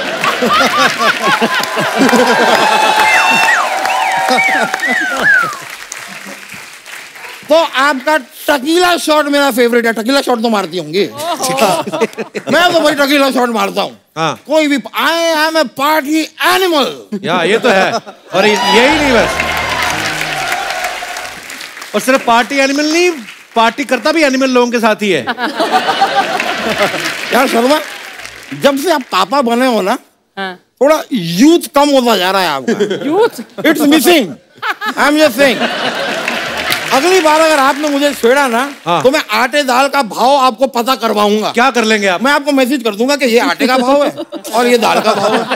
तो आपका टकीला शॉट मेरा फेवरेट है। टकीला शॉट तो मारती होंगी। मैं तो भाई टकीला शॉट मारता हूँ। हाँ। कोई भी, I am a party animal. या ये तो है। और यही नहीं बस, और सिर्फ पार्टी एनिमल नहीं, पार्टी करता भी एनिमल लोगों के साथ ही है। यार शर्मा, जब से आप पापा बने हो ना, थोड़ा यूथ कम होता जा रहा है आपका। Youth it's missing. I am just saying, अगली बार अगर आपने मुझे छेड़ा ना, तो मैं आटे दाल का भाव आपको पता करवाऊंगा। क्या कर लेंगे आप? मैं आपको मैसेज कर दूंगा कि ये आटे का भाव है और ये दाल का भाव है।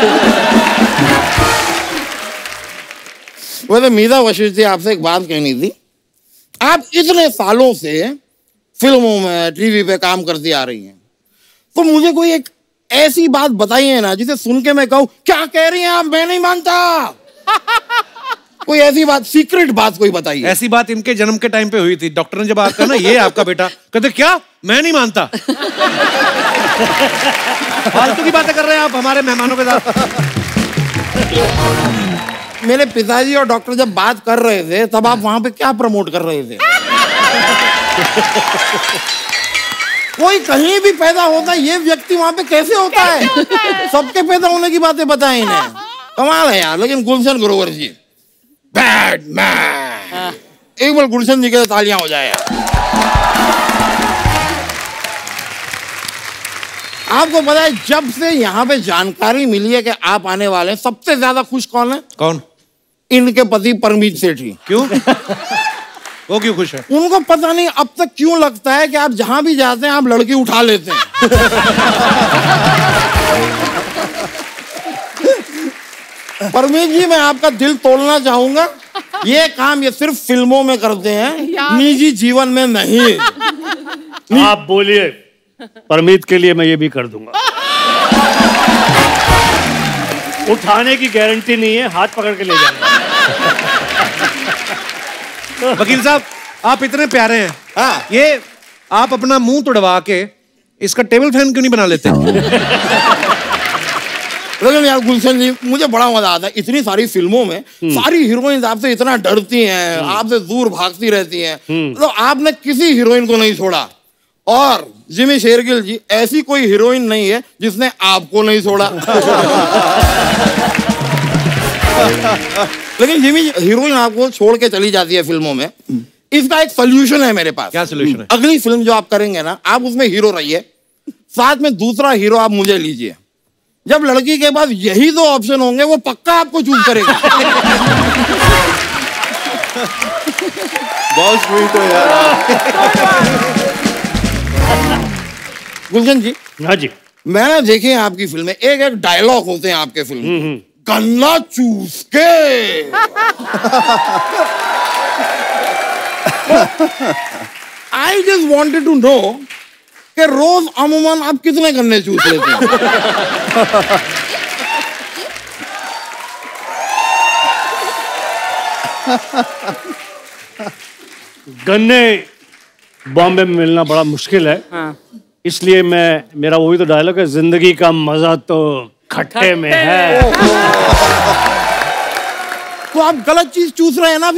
वैसे मीरा वशिष्ठ जी, आपसे एक बात कहनी थी। आप इतने सालों से फिल्मों में, टीवी पे काम करती आ रही हैं, तो मुझे कोई एक ऐसी बात बताइए ना जिसे सुन के मैं कहूँ क्या कह रही हैं आप, मैं नहीं मानता। कोई ऐसी बात, सीक्रेट बात कोई बताइए। ऐसी बात इनके जन्म के टाइम पे हुई थी। डॉक्टर ने जब आकर ना, ये आपका बेटा, कहते क्या, मैं नहीं मानता। फालतू की बातें कर रहे हैं आप हमारे मेहमानों के साथ। मेरे पिताजी और डॉक्टर जब बात कर रहे थे, तब आप वहां पे क्या प्रमोट कर रहे थे? कोई कहीं भी पैदा होता है, ये व्यक्ति वहां पे कैसे होता है? सबके पैदा होने की बातें बताएं इन्हें। कमाल है यार। लेकिन गुलशन ग्रोवर जी, बैड मैन। एक बार गुलशन जी के तालियां हो जाए यार। आपको पता है, जब से यहाँ पे जानकारी मिली है कि आप आने वाले हैं, सबसे ज्यादा खुश कौन है? कौन? इनके पति परमीत सेठी। क्यों? वो क्यों खुश है? उनको पता नहीं अब तक क्यों लगता है कि आप जहां भी जाते हैं आप लड़की उठा लेते हैं। परमीत जी, मैं आपका दिल तोड़ना चाहूंगा। ये काम ये सिर्फ फिल्मों में करते हैं, निजी जीवन में नहीं। आप बोलिए, परमीत के लिए मैं ये भी कर दूंगा। उठाने की गारंटी नहीं है, हाथ पकड़ के ले जाऊंगा। वकील साहब, आप इतने प्यारे हैं। हाँ। ये आप अपना मुंह तुड़वा के इसका टेबल फैन क्यों नहीं बना लेते? लेकिन यार गुलशन जी, मुझे बड़ा मजा आता है। इतनी सारी फिल्मों में सारी हीरोइन आपसे इतना डरती हैं, आपसे दूर भागती रहती हैं, तो आपने किसी हीरोइन को नहीं छोड़ा। और जिमी शेरगिल जी, ऐसी कोई हीरोइन नहीं है जिसने आपको नहीं छोड़ा। लेकिन जिमी हीरोइन आपको छोड़ के चली जाती है फिल्मों में, इसका एक सोल्यूशन है मेरे पास। क्या सोल्यूशन है? अगली फिल्म जो आप करेंगे ना, आप उसमें हीरो रहिए, साथ में दूसरा हीरो आप मुझे लीजिए। जब लड़की के पास यही दो ऑप्शन होंगे, वो पक्का आपको चूज करेगा। बहुत स्वीट हो यार। गुलशन जी। हाँ जी। मैंने देखी है आपकी फिल्में, एक एक डायलॉग होते हैं आपके फिल्म में। गन्ना चूस के। I just wanted to know कि रोज अमूमन आप कितने गन्ने चूस लेते हैं? गन्ने बॉम्बे में मिलना बड़ा मुश्किल है। हाँ। इसलिए मेरा वही तो डायलॉग है, जिंदगी का मजा तो खट्टे में है। तो आप गलत चीज चूस रहे हैं ना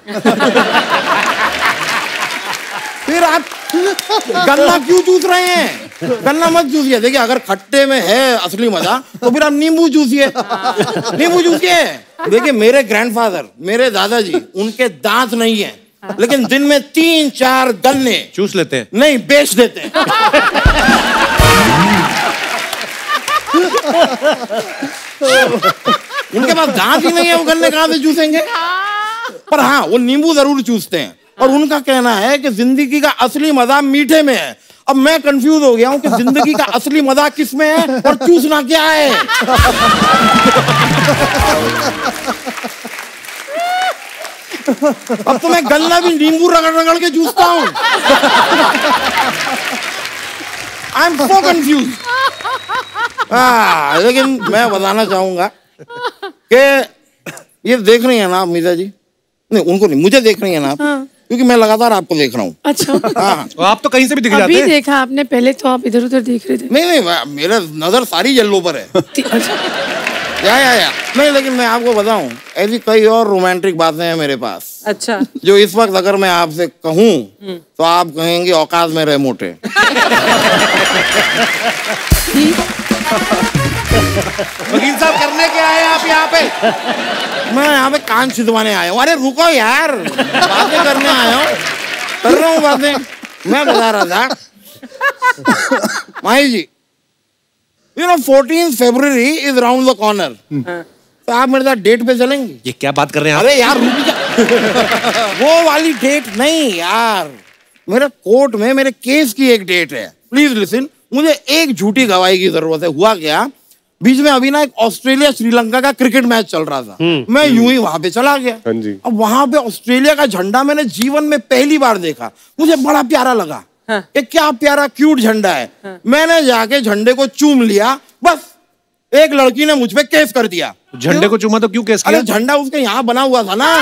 फिर आप गन्ना क्यों चूस रहे हैं? गन्ना मत चूसिए। देखिए, अगर खट्टे में है असली मजा, तो फिर आप नींबू चूसिए। नींबू चूसिए। देखिए, मेरे ग्रैंडफादर, मेरे दादाजी, उनके दांत नहीं है, लेकिन दिन में 3-4 गन्ने चूस लेते हैं। नहीं, बेच देते हैं। उनके पास दांत ही नहीं है, वो गन्ने कहां से चूसेंगे? पर हाँ, वो नींबू जरूर चूसते हैं। और उनका कहना है कि जिंदगी का असली मजा मीठे में है। अब मैं कंफ्यूज हो गया हूं कि जिंदगी का असली मजा किस में है और चूसना क्या है। अब तो मैं गन्ना भी नींबू रगड़ रगड़ के चूसता हूं। I am so confuse. लेकिन मैं बताना चाहूंगा कि ये देख रही है ना आप मीरा जी? नहीं, उनको नहीं, मुझे देख रही है ना आप? हाँ। क्योंकि मैं लगातार आपको देख रहा हूँ। अच्छा। हाँ, आप तो कहीं से भी दिख जाते अभी हैं। देखा आपने, पहले तो आप इधर उधर देख रहे थे। नहीं, मेरा नजर सारी येलो पर है। या नहीं, लेकिन मैं आपको बताऊं, ऐसी कई और रोमांटिक बातें हैं मेरे पास। अच्छा। जो इस वक्त अगर मैं आपसे कहूं तो आप कहेंगे औकात में रहे मोटे। वकील साहब करने क्या आए आप यहाँ पे? मैं यहाँ पे कान छिदवाने आया हूँ। अरे रुको यार, बातें करने आया हूँ, कर रहा हूँ बातें। मैं बता रहा था माही जी, 14 फरवरी इज राउंड द कॉर्नर। तो आप मेरे साथ डेट पे चलेंगे? ये क्या बात कर रहे हैं आप? अरे यार रुक जा। वो वाली डेट नहीं यार, मेरे कोर्ट में मेरे केस की एक डेट है। प्लीज लिसन, मुझे एक झूठी गवाही की जरूरत है। हुआ क्या, बीच में अभी ना एक ऑस्ट्रेलिया श्रीलंका का क्रिकेट मैच चल रहा था। मैं यूं ही वहां पे चला गया। हाँ जी। अब वहां पे ऑस्ट्रेलिया का झंडा मैंने जीवन में पहली बार देखा, मुझे बड़ा प्यारा लगा। ये क्या प्यारा क्यूट झंडा है। मैंने जाके झंडे को चूम लिया, बस एक लड़की ने मुझ पे केस कर दिया। झंडे को चूमा तो क्यों केस किया? अरे झंडा उसके यहाँ बना हुआ था ना।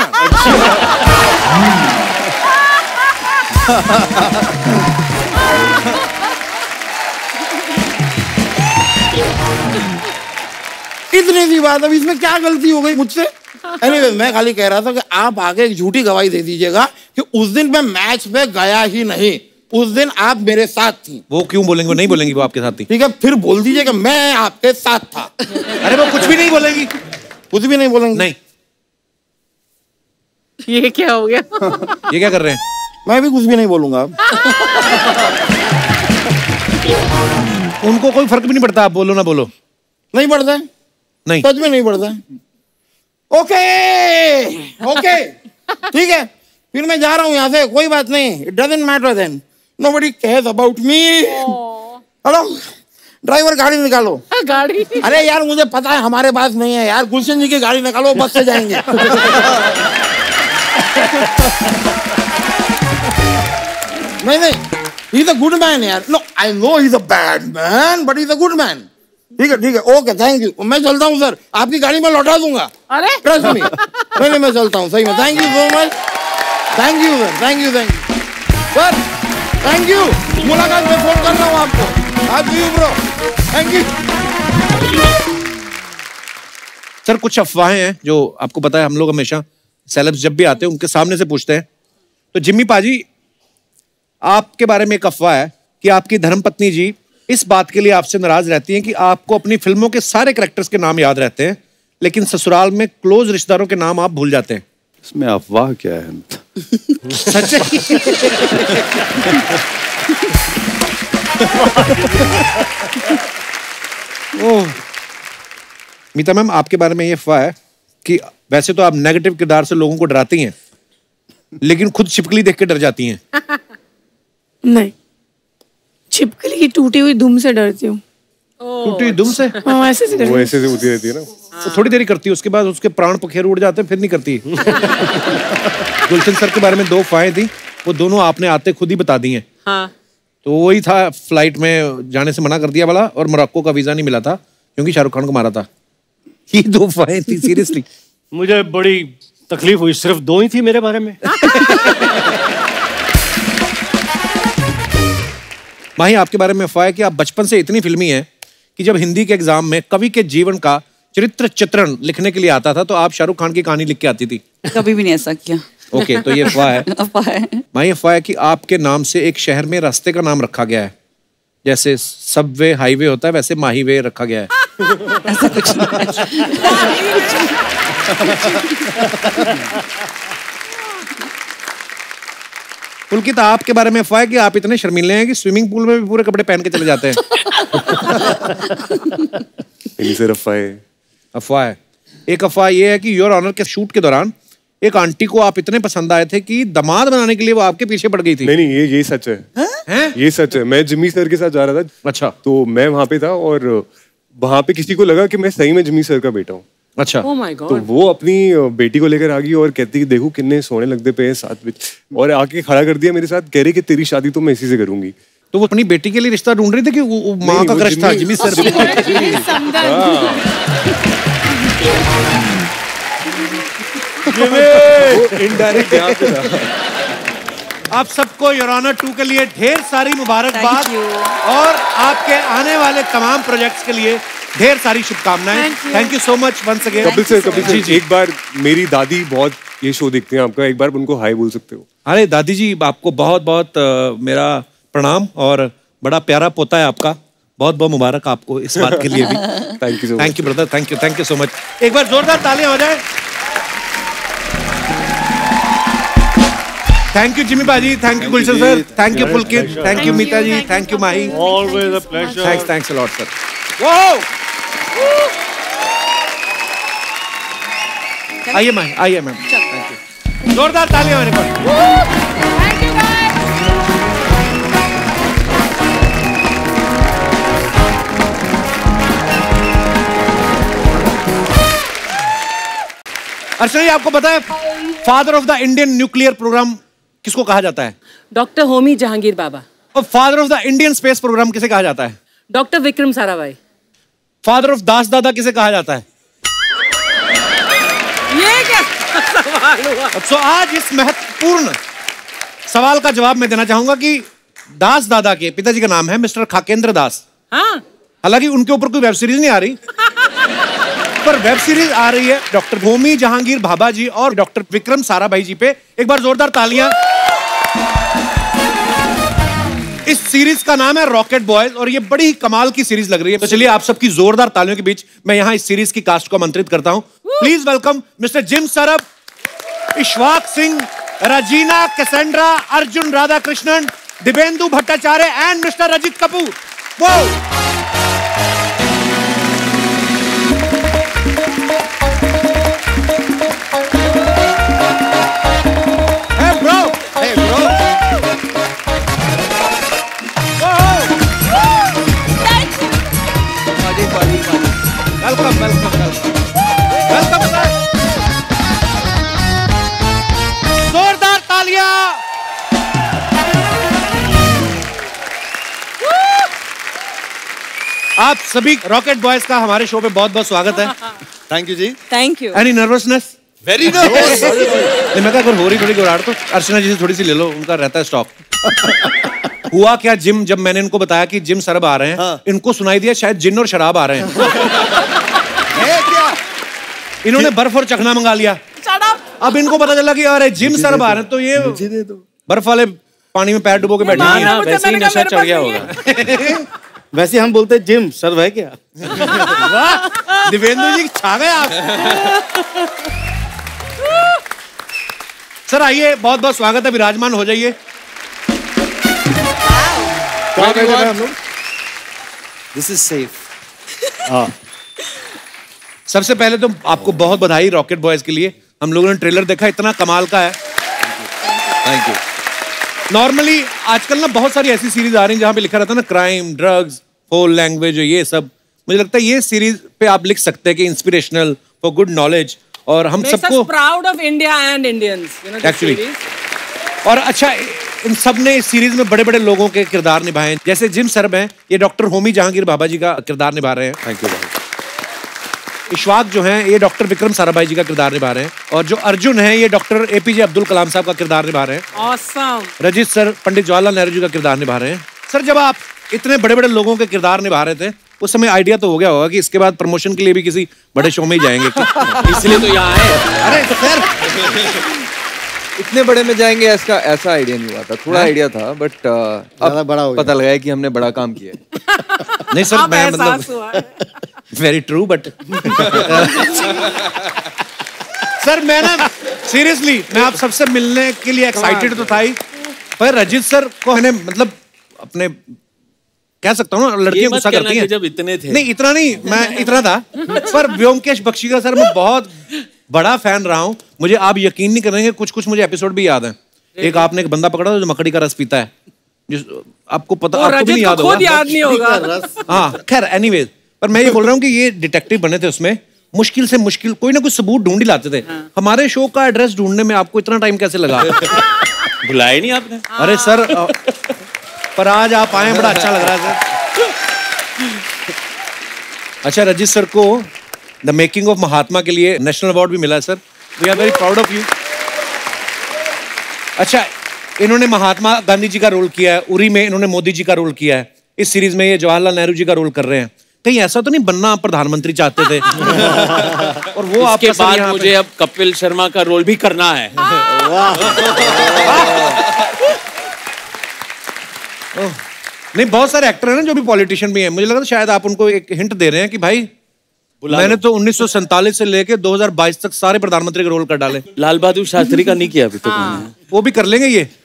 इतनी सी बात, अब इसमें क्या गलती हो गई मुझसे? Anyway, मैं खाली कह रहा था कि आप आगे एक झूठी गवाही दे दीजिएगा कि उस दिन मैं मैच में गया ही नहीं, उस दिन आप मेरे साथ थी। वो क्यों बोलेंगे? वो नहीं बोलेंगी, वो आपके साथ थी। ठीक है, फिर बोल दीजिए कि मैं आपके साथ था। अरे वो कुछ भी नहीं बोलेंगी। कुछ भी नहीं बोलेंगे? नहीं। ये क्या हो गया? ये क्या कर रहे हैं? मैं भी कुछ भी नहीं बोलूंगा अब। उनको कोई फर्क भी नहीं पड़ता, आप बोलो ना बोलो? नहीं पड़ता है, नहीं, सच में नहीं पड़ता है। ओके ओके, ठीक है, फिर मैं जा रहा हूँ यहाँ से, कोई बात नहीं। It doesn't matter then, nobody cares about me. Hello driver, गाड़ी निकालो। गाड़ी? अरे यार मुझे पता है हमारे पास नहीं है यार, गुलशन जी की गाड़ी निकालो, बस से जाएंगे। नहीं, he is a good man यार। No, I know he is a bad man, but he is a good man. ठीक है, ओके, थैंक यू। मैं चलता हूँ सर, आपकी गाड़ी में लौटा दूंगा। अरे ट्रस्ट मी। नहीं, मैं चलता हूँ, सही में। Thank you so much. Thank you sir, thank you sir, thank you. मुलाकात में फोन कर रहा हूँ आपको। आप you bro, thank you. Sir कुछ अफवाहें हैं जो आपको पता है, हम लोग हमेशा सेलेब्स जब भी आते हैं उनके सामने से पूछते हैं। तो जिम्मी पाजी, आपके बारे में एक अफवाह है कि आपकी धर्मपत्नी जी इस बात के लिए आपसे नाराज रहती हैं कि आपको अपनी फिल्मों के सारे कैरेक्टर्स के नाम याद रहते हैं, लेकिन ससुराल में क्लोज रिश्तेदारों के नाम आप भूल जाते हैं। इसमें अफवाह क्या है? सच है? ओह, मीता मैम, आपके बारे में ये अफवाह है कि वैसे तो आप नेगेटिव किरदार से लोगों को डराती हैं, लेकिन खुद छिपकली देख के डर जाती हैं। नहीं, छिपकली की टूटी हुई दुम से डरती हूँ। टूटी हुई दुम से? हाँ, ऐसे से वो ऐसे से होती रहती है ना। तो थोड़ी देरी करती है, उसके बाद उसके प्राण पखेरु उड़ जाते हैं, फिर नहीं करती। गुलशन सर के बारे में 2 अफवाहें थी, वो दोनों आपने आते खुद ही बता दी हैं। हाँ। तो वही था, फ्लाइट में जाने से मना कर दिया वाला, और मोरक्को का वीजा नहीं मिला था क्योंकि शाहरुख खान को मारा था। ये 2 अफवाहें थी, सीरियसली। मुझे बड़ी तकलीफ हुई, सिर्फ 2 ही थी मेरे बारे में। माही, आपके बारे में अफवाह है कि आप बचपन से इतनी फिल्मी हैं कि जब हिंदी के एग्जाम में कवि के जीवन का चरित्र चित्रण लिखने के लिए आता था तो आप शाहरुख खान की कहानी लिख के आती थी। कभी भी नहीं ऐसा किया। ओके, तो ये अफवाह है। अफवाह है। माही, अफवाह है कि आपके नाम से एक शहर में रास्ते का नाम रखा गया है, जैसे सबवे हाईवे होता है वैसे माही वे रखा गया है। ऐसा कुछ नहीं है। पुलकित, आपके बारे में अफवाह है कि आप इतने शर्मीले हैं कि स्विमिंग पूल में भी पूरे कपड़े पहन के चले जाते हैं। सिर्फ अफवाह है। अफवाह है। एक अफवाह ये है कि योर ऑनर के शूट के दौरान एक आंटी को आप इतने पसंद आए थे कि दामाद बनाने के लिए वो आपके पीछे पड़ गई थी। नहीं, ये सच है। हैं? ये सच है। मैं जिम्मी सर के साथ जा रहा था। अच्छा। तो मैं वहां पे था और वहां पे किसी को लगा कि मैं सही में जिम्मी सर का बेटा हूँ। अच्छा। Oh my God. तो वो अपनी बेटी को लेकर आ गई और कहती कि देखो कितने सोने लगते पे हैं साथ में, और आके खड़ा कर दिया मेरे साथ, कह रही कि तेरी शादी तो मैं इसी से करूंगी। तो वो अपनी बेटी के लिए रिश्ता ढूंढ रही थी कि वो माँ का क्रश था जिम्मी सर पे? इनडायरेक्ट यहाँ पे था। आप सबको योर ऑनर 2 के लिए ढेर सारी मुबारकबाद और आपके आने वाले तमाम प्रोजेक्ट्स के लिए ढेर सारी शुभकामनाएं। Thank you so much once again. Kapil sir, एक बार मेरी दादी बहुत ये शो देखते हैं आपका, एक बार उनको हाय बोल सकते हो? अरे दादी जी, आपको बहुत बहुत मेरा प्रणाम और बड़ा प्यारा पोता है आपका। बहुत बहुत मुबारक आपको इस बात के लिए भी। Thank you brother, thank you so much. एक बार जोरदार तालियां हो जाए। थैंक यू जिमी बाजी, thank you Gulshan sir, thank you Pulkit, thank you Meeta ji, thank you Mahi. Always a pleasure. Thanks a lot sir. Wow, आइए माही, आइए मैम। थैंक यू, जोरदार तालियां मेरे पर। अर्चना जी, आपको पता है father of the Indian nuclear programme किसको कहा जाता है? डॉक्टर होमी जहांगीर बाबा। और father of the Indian space programme किसे कहा जाता है? Doctor Vikram Sarabhai. Father of Das Dada किसे कहा जाता है? ये क्या सवाल हुआ? तो आज इस महत्वपूर्ण सवाल का जवाब मैं देना चाहूंगा कि दास दादा के पिताजी का नाम है मिस्टर खाकेंद्र दास। हाँ, हालांकि उनके ऊपर कोई वेब सीरीज नहीं आ रही, पर वेब सीरीज आ रही है डॉक्टर होमी जहांगीर भाभा जी और डॉक्टर विक्रम साराभाई जी पे। एक बार जोरदार तालियां। इस सीरीज का नाम है रॉकेट बॉयज और ये बड़ी ही कमाल की सीरीज लग रही है। तो चलिए आप सबकी जोरदार तालियों के बीच मैं यहां इस सीरीज की कास्ट को आमंत्रित करता हूं। Please welcome mister Jim Sarbh, Ishwak Singh, Regina Cassandra, Arjun Radhakrishnan, Dibyendu Bhattacharya and mister Rajit Kapur. वो वेलकम सर। जोरदार तालियां। आप सभी रॉकेट बॉयज का हमारे शो पे बहुत बहुत स्वागत है। Thank you ji. Thank you. Any nervousness? Very nervous. नहीं, मैं अगर हो रही थोड़ी घबराहट तो अर्चना जी से थोड़ी सी ले लो, उनका रहता है स्टॉक। हुआ क्या जिम, जब मैंने इनको बताया कि जिम सरब आ रहे हैं, हाँ। इनको सुनाई दिया शायद जिन और शराब आ रहे हैं। है क्या? इन्होंने बर्फ और चखना मंगा लिया। अब इनको पता चला कि अरे जिम सरब आ रहे हैं, तो ये बर्फ वाले पानी में पैर डुबो के बैठे हैं। वैसे ही नशा चढ़ गया होगा। वैसे हम बोलते हैं जिम सरब है क्या? वाह, दिवेंदु जी छा गए आप। सर आइए, बहुत बहुत स्वागत है, विराजमान हो जाइए। This is safe. सबसे पहले तो आपको बहुत बधाई रॉकेट बॉयज के लिए। हम लोगों ने ट्रेलर देखा, इतना कमाल का है। Thank you. नॉर्मली आजकल ना बहुत सारी ऐसी सीरीज आ रही हैं जहां पे लिखा रहता है ना क्राइम, ड्रग्स, फोल लैंग्वेज, ये सब। मुझे लगता है ये सीरीज पे आप लिख सकते हैं कि इंस्पिरेशनल, फॉर गुड नॉलेज, और हम सबको proud of India and Indians, you know, actually. और अच्छा, इन सब ने इस सीरीज में बड़े बड़े लोगों के किरदार निभाए हैं। जैसे जिम सरब हैं, ये डॉक्टर होमी जहांगीर भाभा जी का किरदार निभा रहे हैं। Thank you. इशवाक जो हैं, ये डॉक्टर विक्रम साराभाई जी का किरदार निभा रहे हैं। और जो अर्जुन हैं, ये डॉक्टर एपीजे अब्दुल कलाम साहब का किरदार निभा रहे हैं। ऑसम। रजित सर पंडित जवाहरलाल नेहरू जी का किरदार निभा रहे हैं। सर, जब आप इतने बड़े बड़े लोगों के किरदार निभा रहे थे, उस समय आइडिया तो हो गया होगा कि इसके बाद प्रमोशन के लिए भी किसी बड़े शो में ही जाएंगे। इसलिए तो यहाँ आए। अरे तो खैर, इतने बड़े में जाएंगे ऐसा आइडिया नहीं हुआ था। थोड़ा आइडिया था, बट अब बड़ा हो गया। पता लगा है कि हमने बड़ा काम किया है। नहीं सर, मैं मतलब वेरी ट्रू, बट सर मैं ना सीरियसली, मैं आप सबसे मिलने के लिए एक्साइटेड तो था ही, पर रजित सर को मैंने मतलब अपने कह सकता हूँ ना, लड़कियां गुस्सा करती हैं। जब इतने थे। नहीं, इतना नहीं, मैं इतना था, पर व्योमकेश बख्शी का सर मैं बहुत बड़ा फैन रहा हूँ। मुझे आप यकीन नहीं करेंगे, कुछ कुछ मुझे एपिसोड भी याद है। एक आपने एक बंदा पकड़ा था जो मकड़ी का रस पीता है, जिस आपको पता, आपको भी नहीं याद होगा। याद नहीं होगा। हाँ, खैर एनीवेज, पर मैं ये बोल रहा हूँ कि ये डिटेक्टिव बने थे, उसमें मुश्किल से मुश्किल कोई ना कोई सबूत ढूंढ ही लाते थे। हमारे शो का एड्रेस ढूंढने में आपको इतना टाइम कैसे लगा? बुलाया नहीं आपने? अरे सर, पर आज आप आए, बड़ा अच्छा लग रहा है सर। अच्छा, रजित सर को द मेकिंग ऑफ महात्मा के लिए नेशनल अवार्ड भी मिला है सर। We are very proud of you. अच्छा, इन्होंने महात्मा गांधी जी का रोल किया है, उरी में इन्होंने मोदी जी का रोल किया है, इस सीरीज में ये जवाहरलाल नेहरू जी का रोल कर रहे हैं। कहीं ऐसा तो नहीं बनना आप प्रधानमंत्री चाहते थे? और वो आपके बाद मुझे अब कपिल शर्मा का रोल भी करना है। नहीं, बहुत सारे एक्टर हैं ना जो भी पॉलिटिशियन भी हैं, मुझे लगा था शायद आप उनको एक हिंट दे रहे हैं कि भाई मैंने तो 1947 से लेके 2022 तक सारे प्रधानमंत्री के रोल कर डाले। लाल बहादुर शास्त्री का नहीं किया अभी तक मैंने। वो भी कर लेंगे ये।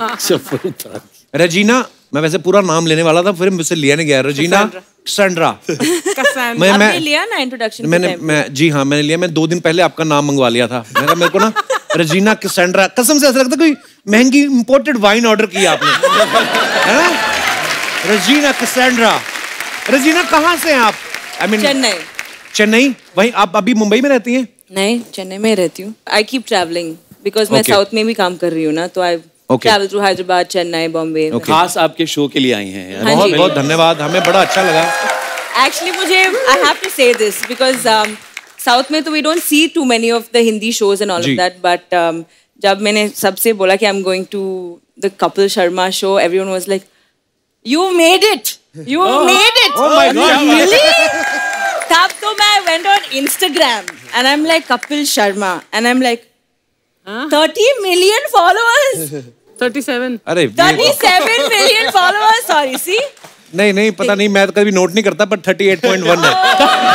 रजीना, मैं वैसे पूरा नाम लेने वाला था, फिर मुझसे लिया नहीं गया। रजीना कैसेंड्रा। आपने लिया ना इंट्रोडक्शन? मैं जी हाँ, मैंने लिया। मैं 2 दिन पहले आपका नाम मंगवा लिया था। मेरे को ना रजीना कैसेंड्रा, कसम से ऐसा लगता कोई महंगी इंपोर्टेड वाइन ऑर्डर किया आपने, है ना? रजीना कैसेंड्रा। रजीना कहाँ से हैं आप? I mean, Chennai. चेन्नई? वहीं आप अभी मुंबई में रहती हैं? नहीं, चेन्नई में रहती हूँ। आई कीप ट्रैवलिंग बिकॉज मैं साउथ में भी काम कर रही हूँ ना, तो I travel through Hyderabad, Chennai, Bombay. खास आपके शो के लिए आई हैं। बहुत बहुत धन्यवाद, हमें बड़ा अच्छा लगा। एक्चुअली मुझे I have to say this because south में तो we don't see too many of the Hindi shows and all of that, but जब मैंने सबसे बोला कि I am going to the Kapil Sharma show, everyone was like you made it, you made it. Oh my God, really? तब तो मैं went on Instagram and I'm like Kapil Sharma and I'm like 30 million followers. 37. अरे 37 million followers. Sorry, see? नहीं, पता नहीं, मैं तो कभी नोट नहीं करता, पर 38.1 है।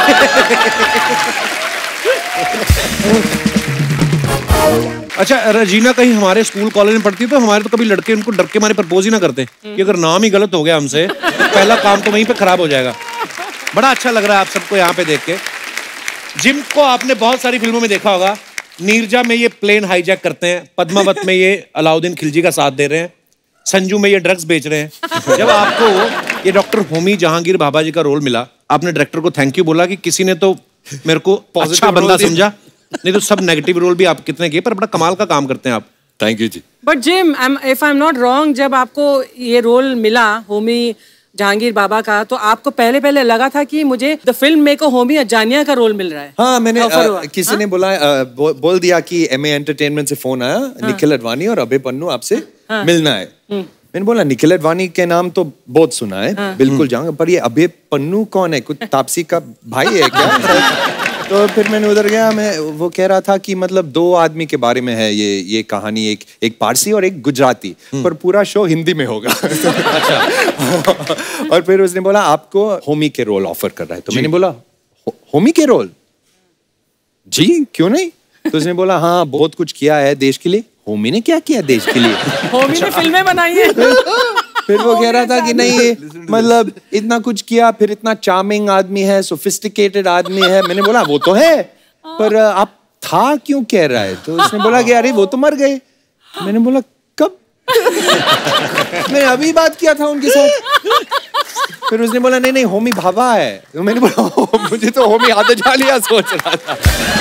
अच्छा, रजीना कहीं हमारे स्कूल कॉलेज में पढ़ती तो हमारे तो कभी लड़के उनको डर के मारे प्रपोज ही ना करते कि अगर नाम ही गलत हो गया हमसे, पहला काम तो वहीं पे खराब हो जाएगा। बड़ा अच्छा लग रहा है आप सबको यहाँ पे देख के। जिम को आपने बहुत सारी फिल्मों में देखा होगा। नीरजा में ये प्लेन हाईजैक करते हैं, पद्मावत में ये अलाउद्दीन खिलजी का साथ दे रहे हैं, संजू में ये ड्रग्स बेच रहे हैं। जब आपको ये डॉक्टर होमी जहांगीर बाबा जी का रोल मिला, आपने डायरेक्टर को थैंक यू बोला कि किसी ने तो मेरे को अच्छा बंदा समझा, नहीं तो सब नेगेटिव रोल भी आप कितने किए, पर बड़ा कमाल का काम करते हैं आप। Thank you ji. But Jim, if I am not wrong, जब आपको ये रोल मिला होमी जहांगीर बाबा का, तो आपको पहले लगा था कि मुझे द फिल्म में को होमी अजानिया का रोल मिल रहा है? हाँ, मैंने किसी ने बोला बोल दिया कि एमए एंटरटेनमेंट से फोन आया, निखिल अडवाणी और अभय पन्नू आपसे मिलना है। मैंने बोला निखिल अडवाणी के नाम तो बहुत सुना है, बिल्कुल जाऊंगा, पर ये अभय पन्नू कौन है? कुछ तापसी का भाई है क्या? तो फिर मैंने उधर गया, मैं वो कह रहा था कि मतलब 2 आदमी के बारे में है ये कहानी, एक पारसी और एक गुजराती, पर पूरा शो हिंदी में होगा। अच्छा। और फिर उसने बोला आपको होमी के रोल ऑफर कर रहा है, तो मैंने बोला होमी के रोल? जी क्यों नहीं? तो उसने बोला हाँ, बहुत कुछ किया है देश के लिए। होमी ने क्या किया देश के लिए? होमी ने फिल्में बनाई है। फिर वो कह रहा था कि नहीं, मतलब इतना कुछ किया, फिर इतना चार्मिंग आदमी है, सोफिस्टिकेटेड आदमी है। मैंने बोला वो तो है, पर आप था क्यों कह रहा है? तो उसने बोला कि अरे वो तो मर गए। मैंने बोला कब? मैंने अभी बात किया था उनके साथ। फिर उसने बोला नहीं होमी भाभा है। तो मैंने बोला मुझे तो होमी आदजालिया सोच रहा था।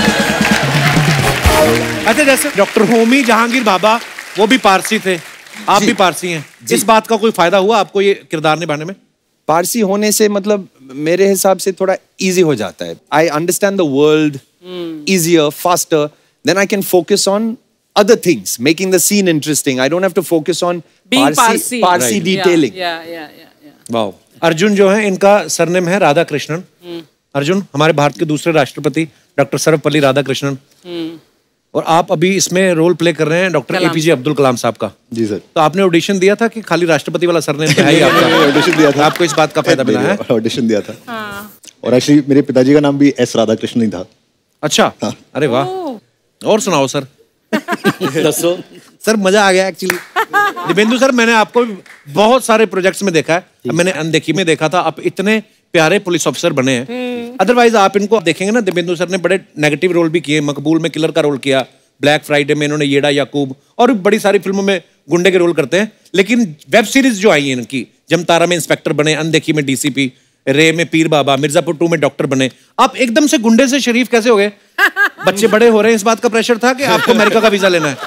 अच्छा, जैसे डॉक्टर होमी जहांगीर बाबा, वो भी पारसी थे, आप भी पारसी हैं, इस बात का कोई फायदा हुआ आपको ये किरदार निभाने में? पारसी होने से मतलब मेरे हिसाब से थोड़ा इजी हो जाता है। I understand the world easier, faster, then I can focus on other things, making the scene interesting. I don't have to focus on Parsi detailing. Wow. Arjun जो है, इनका सरनेम है राधा कृष्णन। अर्जुन हमारे भारत के दूसरे राष्ट्रपति डॉक्टर सर्वपल्ली राधाकृष्णन, और आप अभी इसमें रोल प्ले कर रहे हैं डॉक्टर एपीजे अब्दुल कलाम साहब का। जी सर। तो आपने ऑडिशन दिया था कि खाली राष्ट्रपति वाला सरनेम है ही आपका? ऑडिशन दिया था। आपको इस बात का फायदा मिला है? ऑडिशन दिया था। और एक्चुअली मेरे पिताजी का नाम भी एस राधाकृष्णन ही था। अच्छा, अरे वाह। और सुनाओ सर। दसो सर, मजा आ गया एक्चुअली। दिव्येंदु सर, मैंने आपको बहुत सारे प्रोजेक्ट्स में देखा है, मैंने अनदेखी में देखा था, आप इतने प्यारे पुलिस ऑफिसर बने हैं। अदरवाइज आप इनको देखेंगे ना, दिव्येंदु सर ने बड़े नेगेटिव रोल भी किए। मकबूल में किलर का रोल किया, ब्लैक फ्राइडे में इन्होंने येड़ा याकूब, और बड़ी सारी फिल्मों में गुंडे के रोल करते हैं। लेकिन वेब सीरीज जो आई है इनकी, जमतारा में इंस्पेक्टर बने, अनदेखी में डीसीपी, रे में पीर बाबा, मिर्जापुर 2 में डॉक्टर बने, आप एकदम से गुंडे से शरीफ कैसे हो गए? बच्चे बड़े हो रहे हैं, इस बात का प्रेशर था कि आपको अमेरिका का वीजा लेना है?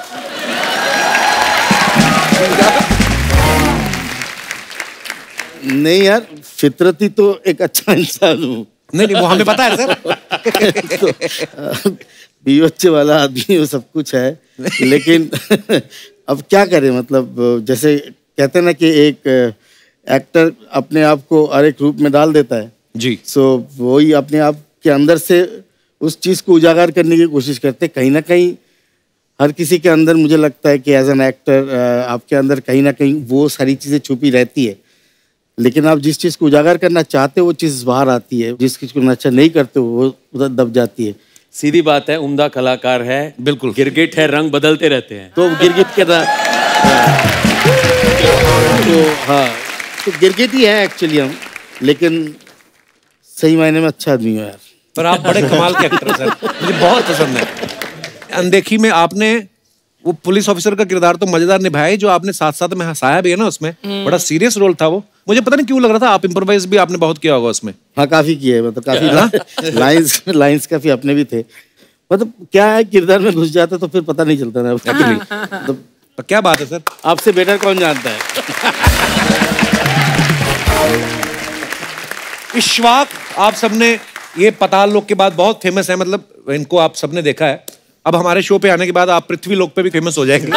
नहीं यार, फितरती तो एक अच्छा इंसान हूँ। नहीं, वो हमें पता है सर। बीवी बच्चे वाला आदमी वो सब कुछ है, लेकिन अब क्या करें, मतलब जैसे कहते हैं ना कि एक एक्टर अपने आप को हर एक रूप में डाल देता है जी। सो वही अपने आप के अंदर से उस चीज़ को उजागर करने की कोशिश करते। कहीं ना कहीं हर किसी के अंदर मुझे लगता है कि एज एन एक्टर आपके अंदर कहीं ना कहीं वो सारी चीज़ें छुपी रहती है, लेकिन आप जिस चीज़ को उजागर करना चाहते हो वो चीज़ बाहर आती है, जिस चीज़ को नशा नहीं करते हो वो उधर दब जाती है। सीधी बात है, उम्दा कलाकार है, बिल्कुल गिरगिट है, रंग बदलते रहते हैं। तो गिरगिट के तो हाँ, तो गिरगिट ही है एक्चुअली हम, लेकिन सही मायने में अच्छा आदमी हो यार। पर आप बड़े कमाल के एक्टर हैं सर, मुझे बहुत पसंद है। अनदेखी में आपने वो पुलिस ऑफिसर का किरदार तो मजेदार निभाया ही, जो आपने साथ साथ में हंसाया भी है ना उसमें, बड़ा सीरियस रोल था वो। मुझे पता नहीं क्यों लग रहा था आप इम्प्रोवाइज भी आपने बहुत किया होगा उसमें। हाँ काफी किया है, मतलब काफी लाइंस काफी अपने भी थे। मतलब क्या है, किरदार में घुस जाते तो फिर पता नहीं चलता ना मतलब। तो क्या बात है सर, आपसे बेटर कौन जानता है। इश्वाक आप सबने ये पताल लोक के बाद बहुत फेमस है, मतलब इनको आप सबने देखा है। अब हमारे शो पे आने के बाद आप पृथ्वी लोक पे भी फेमस हो जाएंगे।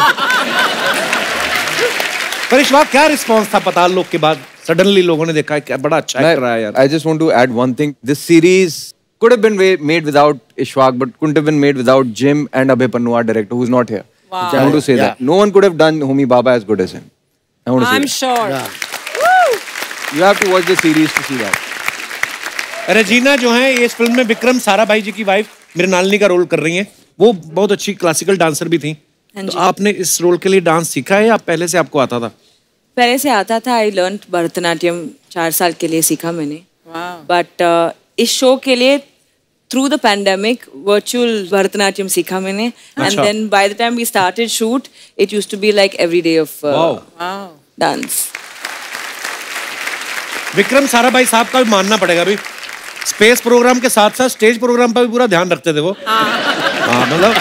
पर इश्वाक क्या रिस्पांस था पताल लोक के बाद? सडनली लोगों ने देखा है बड़ा अच्छा एक्टर है यार। I just want to add one thing. This series could have been made without Ishwak, but couldn't have been made without Jim and Abhay Pannu, our director, who's not here. Wow. I want to say that. No one could have done Homi Baba as good as him. I want to say I'm that. sure. Yeah. You have to watch the series to see that. रजीना जो है ये इस film में विक्रम साराभाई जी की wife Mrinalini का role कर रही हैं। वो बहुत अच्छी क्लासिकल डांसर भी थी। तो आपने इस रोल के लिए डांस सीखा है या पहले से आपको आता था? पहले से आता था। आई लर्न भरतनाट्यम 4 साल के लिए सीखा मैंने। बट इस शो के लिए through the pandemic virtual Bharatanatyam सीखा मैंने। And then by the time we started shoot it used to be like every day of dance. Vikram Sarabhai साहब का भी मानना पड़ेगा भी, स्पेस प्रोग्राम के साथ साथ स्टेज प्रोग्राम पर भी पूरा ध्यान रखते थे वो। हाँ मतलब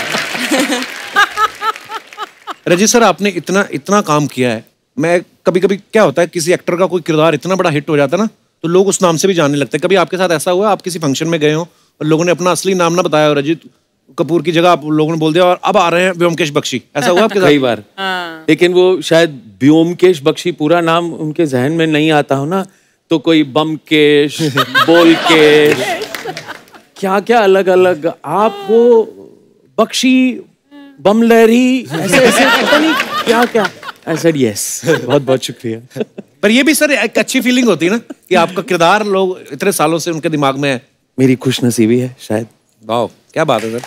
रजी सर आपने इतना काम किया है। मैं कभी कभी क्या होता है किसी एक्टर का कोई किरदार इतना बड़ा हिट हो जाता है ना तो लोग उस नाम से भी जानने लगते हैं। कभी आपके साथ ऐसा हुआ आप किसी फंक्शन में गए हो और लोगों ने अपना असली नाम ना बताया हो, रजित कपूर की जगह आप लोगों ने बोल दिया और अब आ रहे हैं व्योमकेश बख्शी, ऐसा हुआ आपके साथ? कई बार। लेकिन वो शायद व्योमकेश बख्शी पूरा नाम उनके जहन में नहीं आता हो ना, तो कोई बमकेश, बोलकेश, क्या क्या अलग अलग, आप वो बख्शी, बमलहरी, ऐसे पता नहीं क्या क्या। I said yes. बहुत बहुत शुक्रिया। पर ये भी सर एक अच्छी फीलिंग होती है ना कि आपका किरदार लोग इतने सालों से उनके दिमाग में है। मेरी खुशनसीबी है शायद। वाह क्या बात है सर।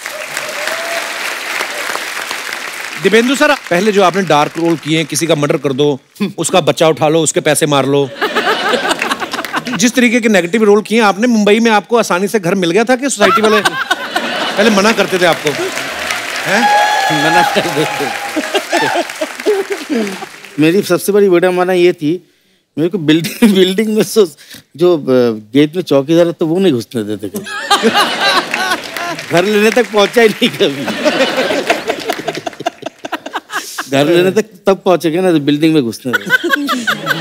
दिपेंदु सर पहले जो आपने डार्क रोल किए हैं, किसी का मर्डर कर दो, उसका बच्चा उठा लो, उसके पैसे मार लो, जिस तरीके के नेगेटिव रोल किए आपने, मुंबई में आपको आसानी से घर मिल गया था कि सोसाइटी वाले पहले मना करते थे आपको? हैं? मना कर देते। मेरी सबसे बड़ी विडंबना ये थी, मेरे को बिल्डिंग में जो गेट में चौकीदार है तो वो नहीं घुसने देते कभी। घर लेने तक पहुंचा ही नहीं कभी। घर लेने तक तब पहुंचेगा ना तो बिल्डिंग में घुसने देते।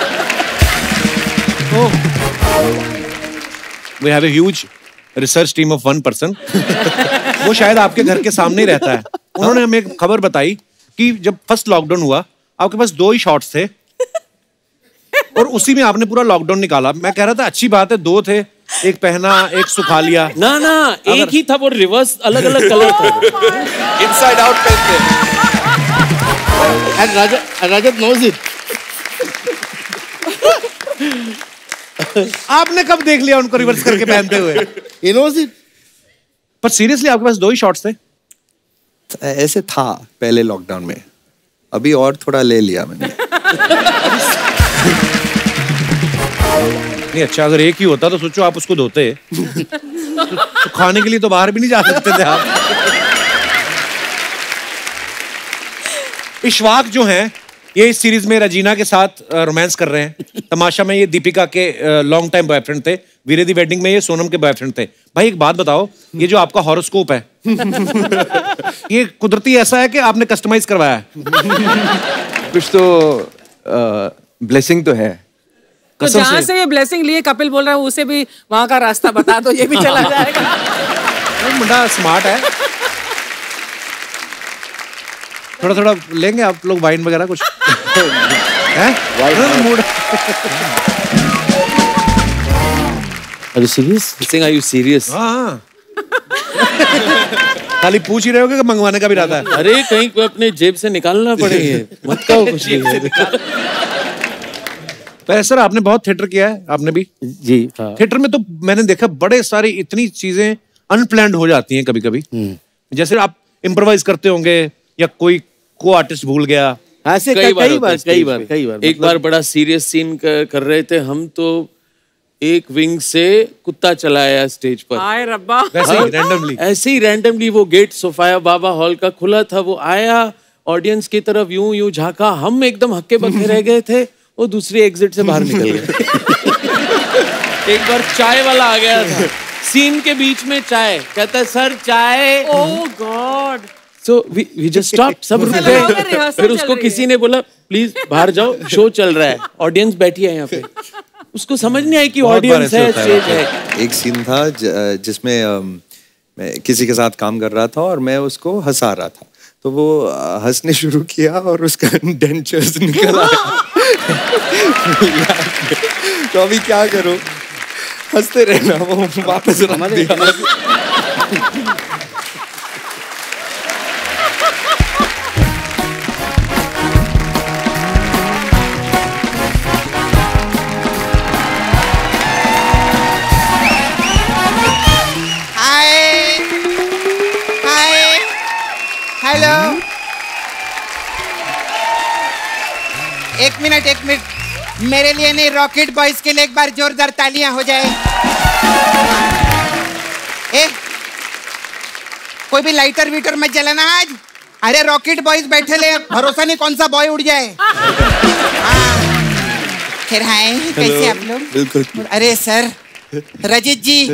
We have a huge research team of 1 person. वो शायद आपके घर के सामने ही रहता है। उन्होंने हमें एक खबर बताई कि जब फर्स्ट लॉकडाउन हुआ आपके पास 2 ही शॉट्स थे और उसी में आपने पूरा लॉकडाउन निकाला। मैं कह रहा था अच्छी बात है 2 थे, एक पहना एक सुखा लिया। ना एक ही था, वो रिवर्स अलग अलग कलर था। Inside out पहनते। And Rajat knows it. आपने कब देख लिया उनको रिवर्स करके पहनते हुए? He knows it. पर सीरियसली आपके पास 2 ही शॉट्स थे? ऐसे था पहले लॉकडाउन में, अभी और थोड़ा ले लिया मैंने। नहीं अच्छा, अगर एक ही होता तो सोचो आप उसको धोते तो खाने के लिए तो बाहर भी नहीं जा सकते थे आप। इश्वाक जो हैं ये इस सीरीज में रजीना के साथ रोमांस कर रहे हैं। तमाशा में ये दीपिका के लॉन्ग टाइम बॉयफ्रेंड थे, वीरे दी वेडिंग में ये सोनम के बॉयफ्रेंड थे। भाई एक बात बताओ, ये जो आपका हॉरोस्कोप है ये कुदरती ऐसा है कि आपने कस्टमाइज करवाया है? कुछ तो ब्लेसिंग तो है। तो जहाँ से ये ब्लेसिंग लिए कपिल बोल रहा है उसे भी वहाँ का रास्ता बता दो, ये भी चला जाएगा। मुंडा स्मार्ट है। थोड़ा थोड़ा लेंगे आप लोग वाइन वगैरह कुछ? हैं? Mood. Are you serious? Saying, are you serious? हाँ। खाली पूछ ही रहे होगे कि मंगवाने का भी रहता है? अरे कहीं कोई अपने जेब से निकालना पड़ेगा, मत कहो कुछ नहीं। तो सर आपने बहुत थिएटर किया है, आपने भी? जी हाँ। थिएटर में तो मैंने देखा बड़े सारी इतनी चीजें अनप्लान्ड हो जाती हैं कभी कभी। जैसे आप इम्प्रोवाइज करते होंगे या कोई को आर्टिस्ट भूल गया। ऐसे कई बार एक बार बड़ा सीरियस सीन कर रहे थे हम, तो एक विंग से कुत्ता चलाया स्टेज पर। आए रब्बा। ऐसे ही रैंडमली वो गेट सोफाया बाबा हॉल का खुला था, वो आया ऑडियंस की तरफ यूं यूं झांका, हम एकदम हक्के बक्के रह गए थे, वो दूसरी एग्जिट से बाहर निकल गए। एक बार चाय वाला आ गया था सीन के बीच में, चाय कहता है सर चाय। Oh god. So we just stopped, सब रुक गए। फिर उसको किसी ने बोला प्लीज बाहर जाओ, शो चल रहा है, ऑडियंस बैठी है यहाँ पे। उसको समझ नहीं आई कि ऑडियंस है, स्टेज है। एक सीन था जिसमें मैं किसी के साथ काम कर रहा था और मैं उसको हंसा रहा था, तो वो हंसने शुरू किया और उसका डेंचर्स निकल आया। तो अभी क्या करूं, हंसते रहना, वो वापस रख दिया। हेलो, एक मिनट, मेरे लिए नहीं, रॉकेट बॉयज के लिए एक बार जोरदार तालियां हो जाए। कोई भी लाइटर वीटर मत जलाना आज। अरे रॉकेट बॉयज बैठे ले, भरोसा नहीं कौन सा बॉय उड़ जाए। खैर हाय, कैसे आप लोग? बिल्कुल। अरे सर, रजित जी।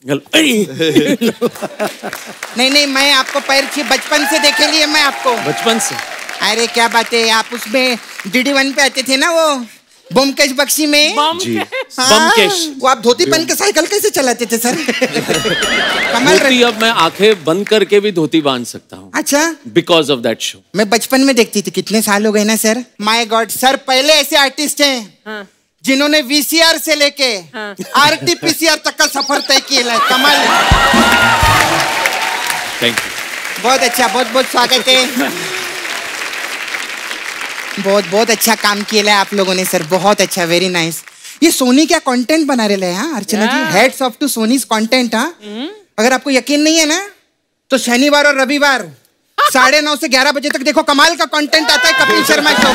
नहीं, मैं आपको पैर छू बचपन से देखे लिए, मैं आपको बचपन से। अरे क्या बात है, आप उसमें DD1 पे आते थे ना, वो बोमकेश बख्शी में। बमकेश। वो आप धोती पहन के साइकिल कैसे चलाते थे सर? धोती अब मैं आंखें बंद करके भी धोती बांध सकता हूँ। अच्छा, बिकॉज ऑफ दैट शो। मैं बचपन में देखती थी, कितने साल हो गए ना सर। माय गॉड सर, पहले ऐसे आर्टिस्ट हैं जिन्होंने VCR से लेके RT-PCR तक का सफर तय किया है। कमाल। Thank you. बहुत अच्छा, बहुत स्वागत है। बहुत अच्छा काम किया है आप लोगों ने सर, बहुत अच्छा, वेरी नाइस। ये सोनी क्या कंटेंट बना रहे हैं हाँ Archana ji, heads off to Sony's content. हाँ, अगर आपको यकीन नहीं है ना तो शनिवार और रविवार 9:30 से 11 बजे तक देखो, कमाल का कंटेंट आता है कपिल शर्मा शो।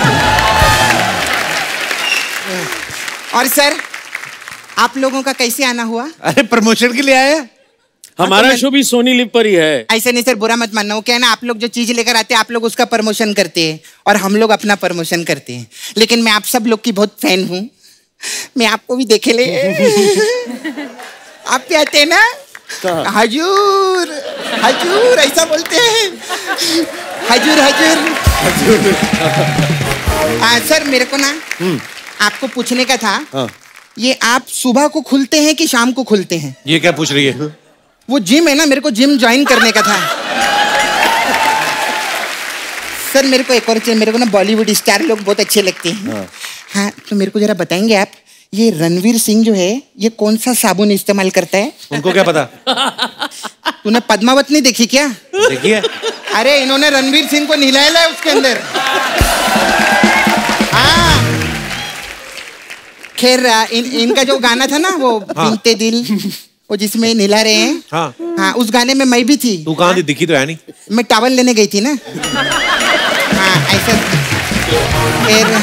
और सर आप लोगों का कैसे आना हुआ? अरे प्रमोशन के लिए आए। हमारा शो भी सोनी लिव पर ही है। ऐसे नहीं सर, बुरा मत मानना। वो क्या है ना, आप लोग जो चीज लेकर आते हैं आप लोग उसका प्रमोशन करते हैं और हम लोग अपना प्रमोशन करते हैं। लेकिन मैं आप सब लोग की बहुत फैन हूँ, मैं आपको भी देखे ले। आप भी आते हैं ना? हजूर हजूर ऐसा बोलते हैं, हजूर हजूर। हाँ सर, मेरे को ना आपको पूछने का था। हाँ। ये आप सुबह को खुलते हैं कि शाम को खुलते हैं? ये क्या पूछ रही है? वो जिम है ना, मेरे को जिम ज्वाइन करने का था। सर मेरे को एक और चीज, मेरे को ना बॉलीवुड स्टार लोग बहुत अच्छे लगते हैं। हाँ, तो मेरे को जरा बताएंगे आप, ये रणवीर सिंह जो है ये कौन सा साबुन इस्तेमाल करता है? उनको क्या पता? तूने पद्मावत नहीं देखी क्या? देखी है। अरे इन्होंने रणवीर सिंह को नहलाया है उसके अंदर। हाँ, खैर इनका जो गाना था ना वो बीते दिल, वो जिसमें नहला रहे हैं। हाँ, उस गाने में मैं भी थी। तू कहाँ थी? दिखी तो है नहीं। मैं टॉवल लेने गई थी ना। हाँ ऐसा। फिर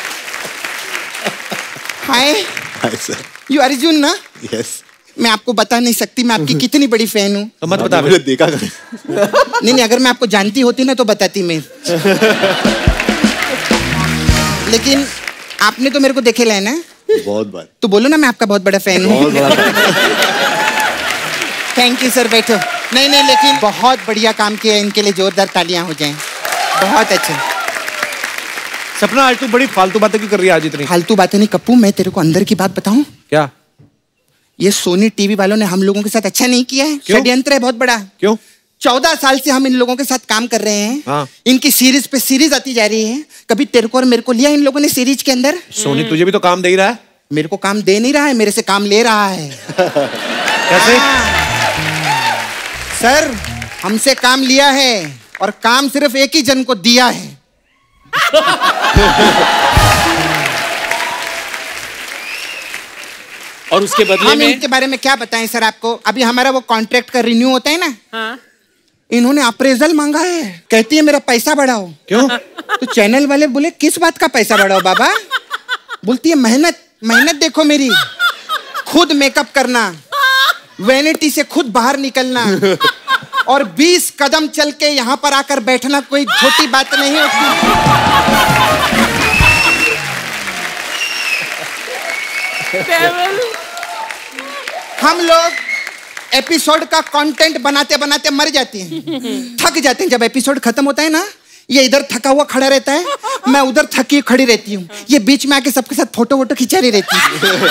हाय यू अर्जुन ना? यस। मैं आपको बता नहीं सकती मैं आपकी कितनी बड़ी फैन हूँ। तो मत बता। मुझे देखा कर। नहीं, अगर मैं आपको जानती होती ना तो बताती मैं। लेकिन आपने तो मेरे को देखे लाए ना बहुत बार। तो बोलो ना मैं आपका बहुत बड़ा फैन हूँ। थैंक यू सर, बैठो। नहीं, लेकिन बहुत बढ़िया काम किया, इनके लिए जोरदार तालियां हो जाएं। बहुत अच्छा। सपना आज तू बड़ी फालतू बातें क्यों कर रही है आज इतनी? फालतू बातें नहीं कप्पू, मैं तेरे को अंदर की बात बताऊं क्या? ये सोनी टीवी वालों ने हम लोगों के साथ अच्छा नहीं किया है। षड्यंत्र है बहुत बड़ा। क्यों? 14 साल से हम इन लोगों के साथ काम कर रहे हैं। हाँ। इनकी सीरीज पे सीरीज आती जा रही है। कभी तेरे को और मेरे को लिया इन लोगों ने सीरीज के अंदर। सोनी तुझे भी तो काम दे ही रहा है। मेरे को काम दे नहीं रहा है, मेरे से काम ले रहा है। कैसे? सर हमसे काम लिया है और काम सिर्फ एक ही जन को दिया है। और उसके बदले हम में इनके बारे में क्या बताएं सर आपको। अभी हमारा वो कॉन्ट्रैक्ट का रिन्यू होता है ना। हाँ। इन्होंने अप्रेजल मांगा है। कहती है मेरा पैसा बढ़ाओ। क्यों? तो चैनल वाले बोले किस बात का पैसा बढ़ाओ बाबा? बोलती है मेहनत मेहनत देखो मेरी, खुद मेकअप करना, वैनिटी से खुद बाहर निकलना और 20 कदम चल के यहाँ पर आकर बैठना कोई छोटी बात नहीं होती। हम लोग एपिसोड का कंटेंट बनाते बनाते मर जाते हैं, थक जाते हैं। जब एपिसोड खत्म होता है ना, ये इधर थका हुआ खड़ा रहता है, मैं उधर थकी खड़ी रहती हूँ। ये बीच में आके सबके साथ फोटो वोटो खिंचा रही रहती है।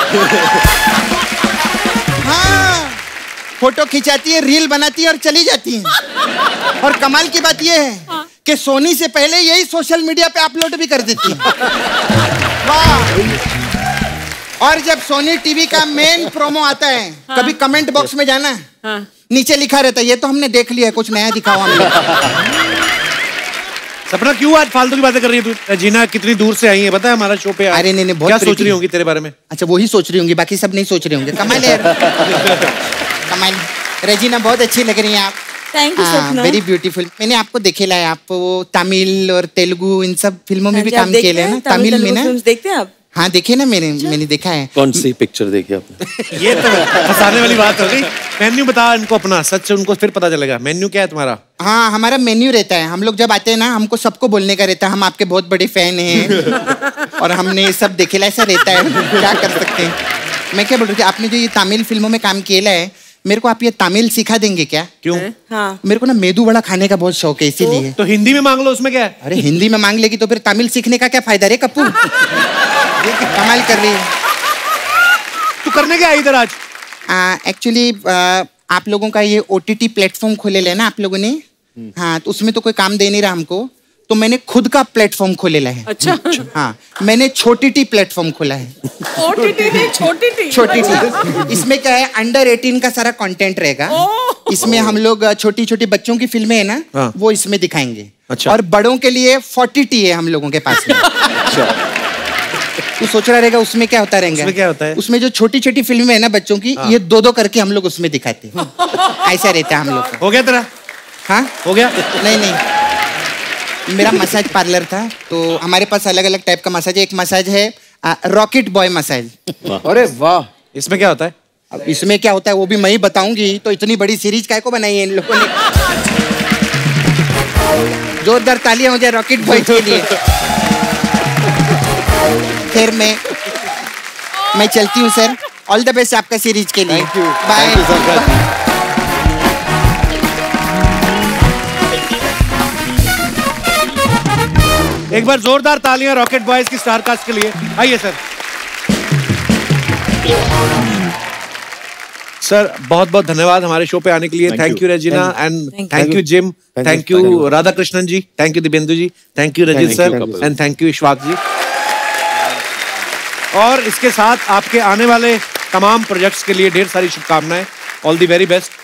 हाँ, फोटो खिंचाती है, रील बनाती है और चली जाती है। और कमाल की बात ये है कि सोनी से पहले यही सोशल मीडिया पे अपलोड भी कर देती है। वाह। और जब सोनी टीवी का मेन प्रोमो आता है, कभी कमेंट बॉक्स में जाना, नीचे लिखा रहता है ये तो हमने देख लिया है, कुछ नया दिखाओ हमें। सपना क्यों आज फालतू की बातें कर रही है तू? जीना कितनी दूर से आई है पता है हमारा शो पे। अरे नहीं बहुत क्या सोच रही होंगी तेरे बारे में? अच्छा वही सोच रही होंगी, बाकी सब नहीं सोच रहे होंगे। कमाल है कमाल। रेजिना बहुत अच्छी लग रही हैं आप। Thank you Sapna. Very beautiful. मैंने आपको देखेला है, आप वो तमिल और तेलुगु इन सब फिल्मों में भी काम किया है ना। तमिल में ना देखते हैं आप? हाँ देखे ना, मैंने देखा है। कौन सी पिक्चर देखी आपने? ये तो फंसाने वाली बात हो गई। मेन्यू बता इनको अपना, सच उनको फिर पता चलेगा। मेन्यू क्या है तुम्हारा? हाँ हमारा मेन्यू रहता है। हम लोग जब आते हैं ना, हमको सबको बोलने का रहता है हम आपके बहुत बड़े फैन हैं और हमने ये सब देखेला। ऐसा रहता है, क्या कर सकते हैं। मैं क्या बोल रही थी, आपने जो ये तमिल फिल्मों में काम किया है, मेरे को आप ये तमिल सिखा देंगे क्या? क्यों? हाँ। मेरे को ना मेदू वड़ा खाने का बहुत शौक है, इसीलिए। तो हिंदी में मांग लो, उसमें क्या है? अरे हिंदी में मांग लेगी तो फिर तमिल सीखने का क्या फायदा रे कप्पू? ये कमाल कर रही है। तू करने क्या इधर आज? एक्चुअली आप लोगों का ये OTT प्लेटफॉर्म खोले ले ना आप लोगों ने। हाँ तो उसमें तो कोई काम दे नहीं रहा हमको, तो मैंने खुद का प्लेटफॉर्म खोलेला है। अच्छा। हाँ मैंने छोटी टी प्लेटफॉर्म खोला है। OTT नहीं, छोटी टी। इसमें क्या है, अंडर 18 का सारा कंटेंट रहेगा। इसमें हम लोग छोटी छोटी बच्चों की फिल्में है ना, वो इसमें दिखाएंगे। अच्छा। और बड़ों के लिए 40T है हम लोगों के पास में। तू सोच रहा रहेगा उसमें क्या होता रहेगा? उसमें क्या होता है? उसमें जो छोटी छोटी फिल्में है ना बच्चों की, ये 2-2 करके हम लोग उसमें दिखाते हैं। ऐसा रहता है हम लोग। हो गया तेरा? हाँ हो गया? नहीं मेरा मसाज पार्लर था, तो हमारे पास अलग अलग टाइप का मसाज है। एक मसाज है रॉकेट बॉय मसाज। अरे वाह, इसमें क्या होता है? अब इसमें क्या होता है वो भी मैं ही बताऊंगी। तो इतनी बड़ी सीरीज काय को बनाई है इन लोगों ने। जोरदार तालियां हो जाए रॉकेट बॉय के लिए। फिर मैं चलती हूँ सर। ऑल द बेस्ट आपका सीरीज के लिए। बाय। एक बार जोरदार तालियां रॉकेट बॉयज की स्टार कास्ट के लिए। आइए सर। सर बहुत बहुत धन्यवाद हमारे शो पे आने के लिए। Thank you Regina and thank you Jim, thank you Radha Krishnan ji, thank you Divyendu ji, thank you Rajit sir and thank you Ishfaq ji. और इसके साथ आपके आने वाले तमाम प्रोजेक्ट्स के लिए ढेर सारी शुभकामनाएं। All the very best.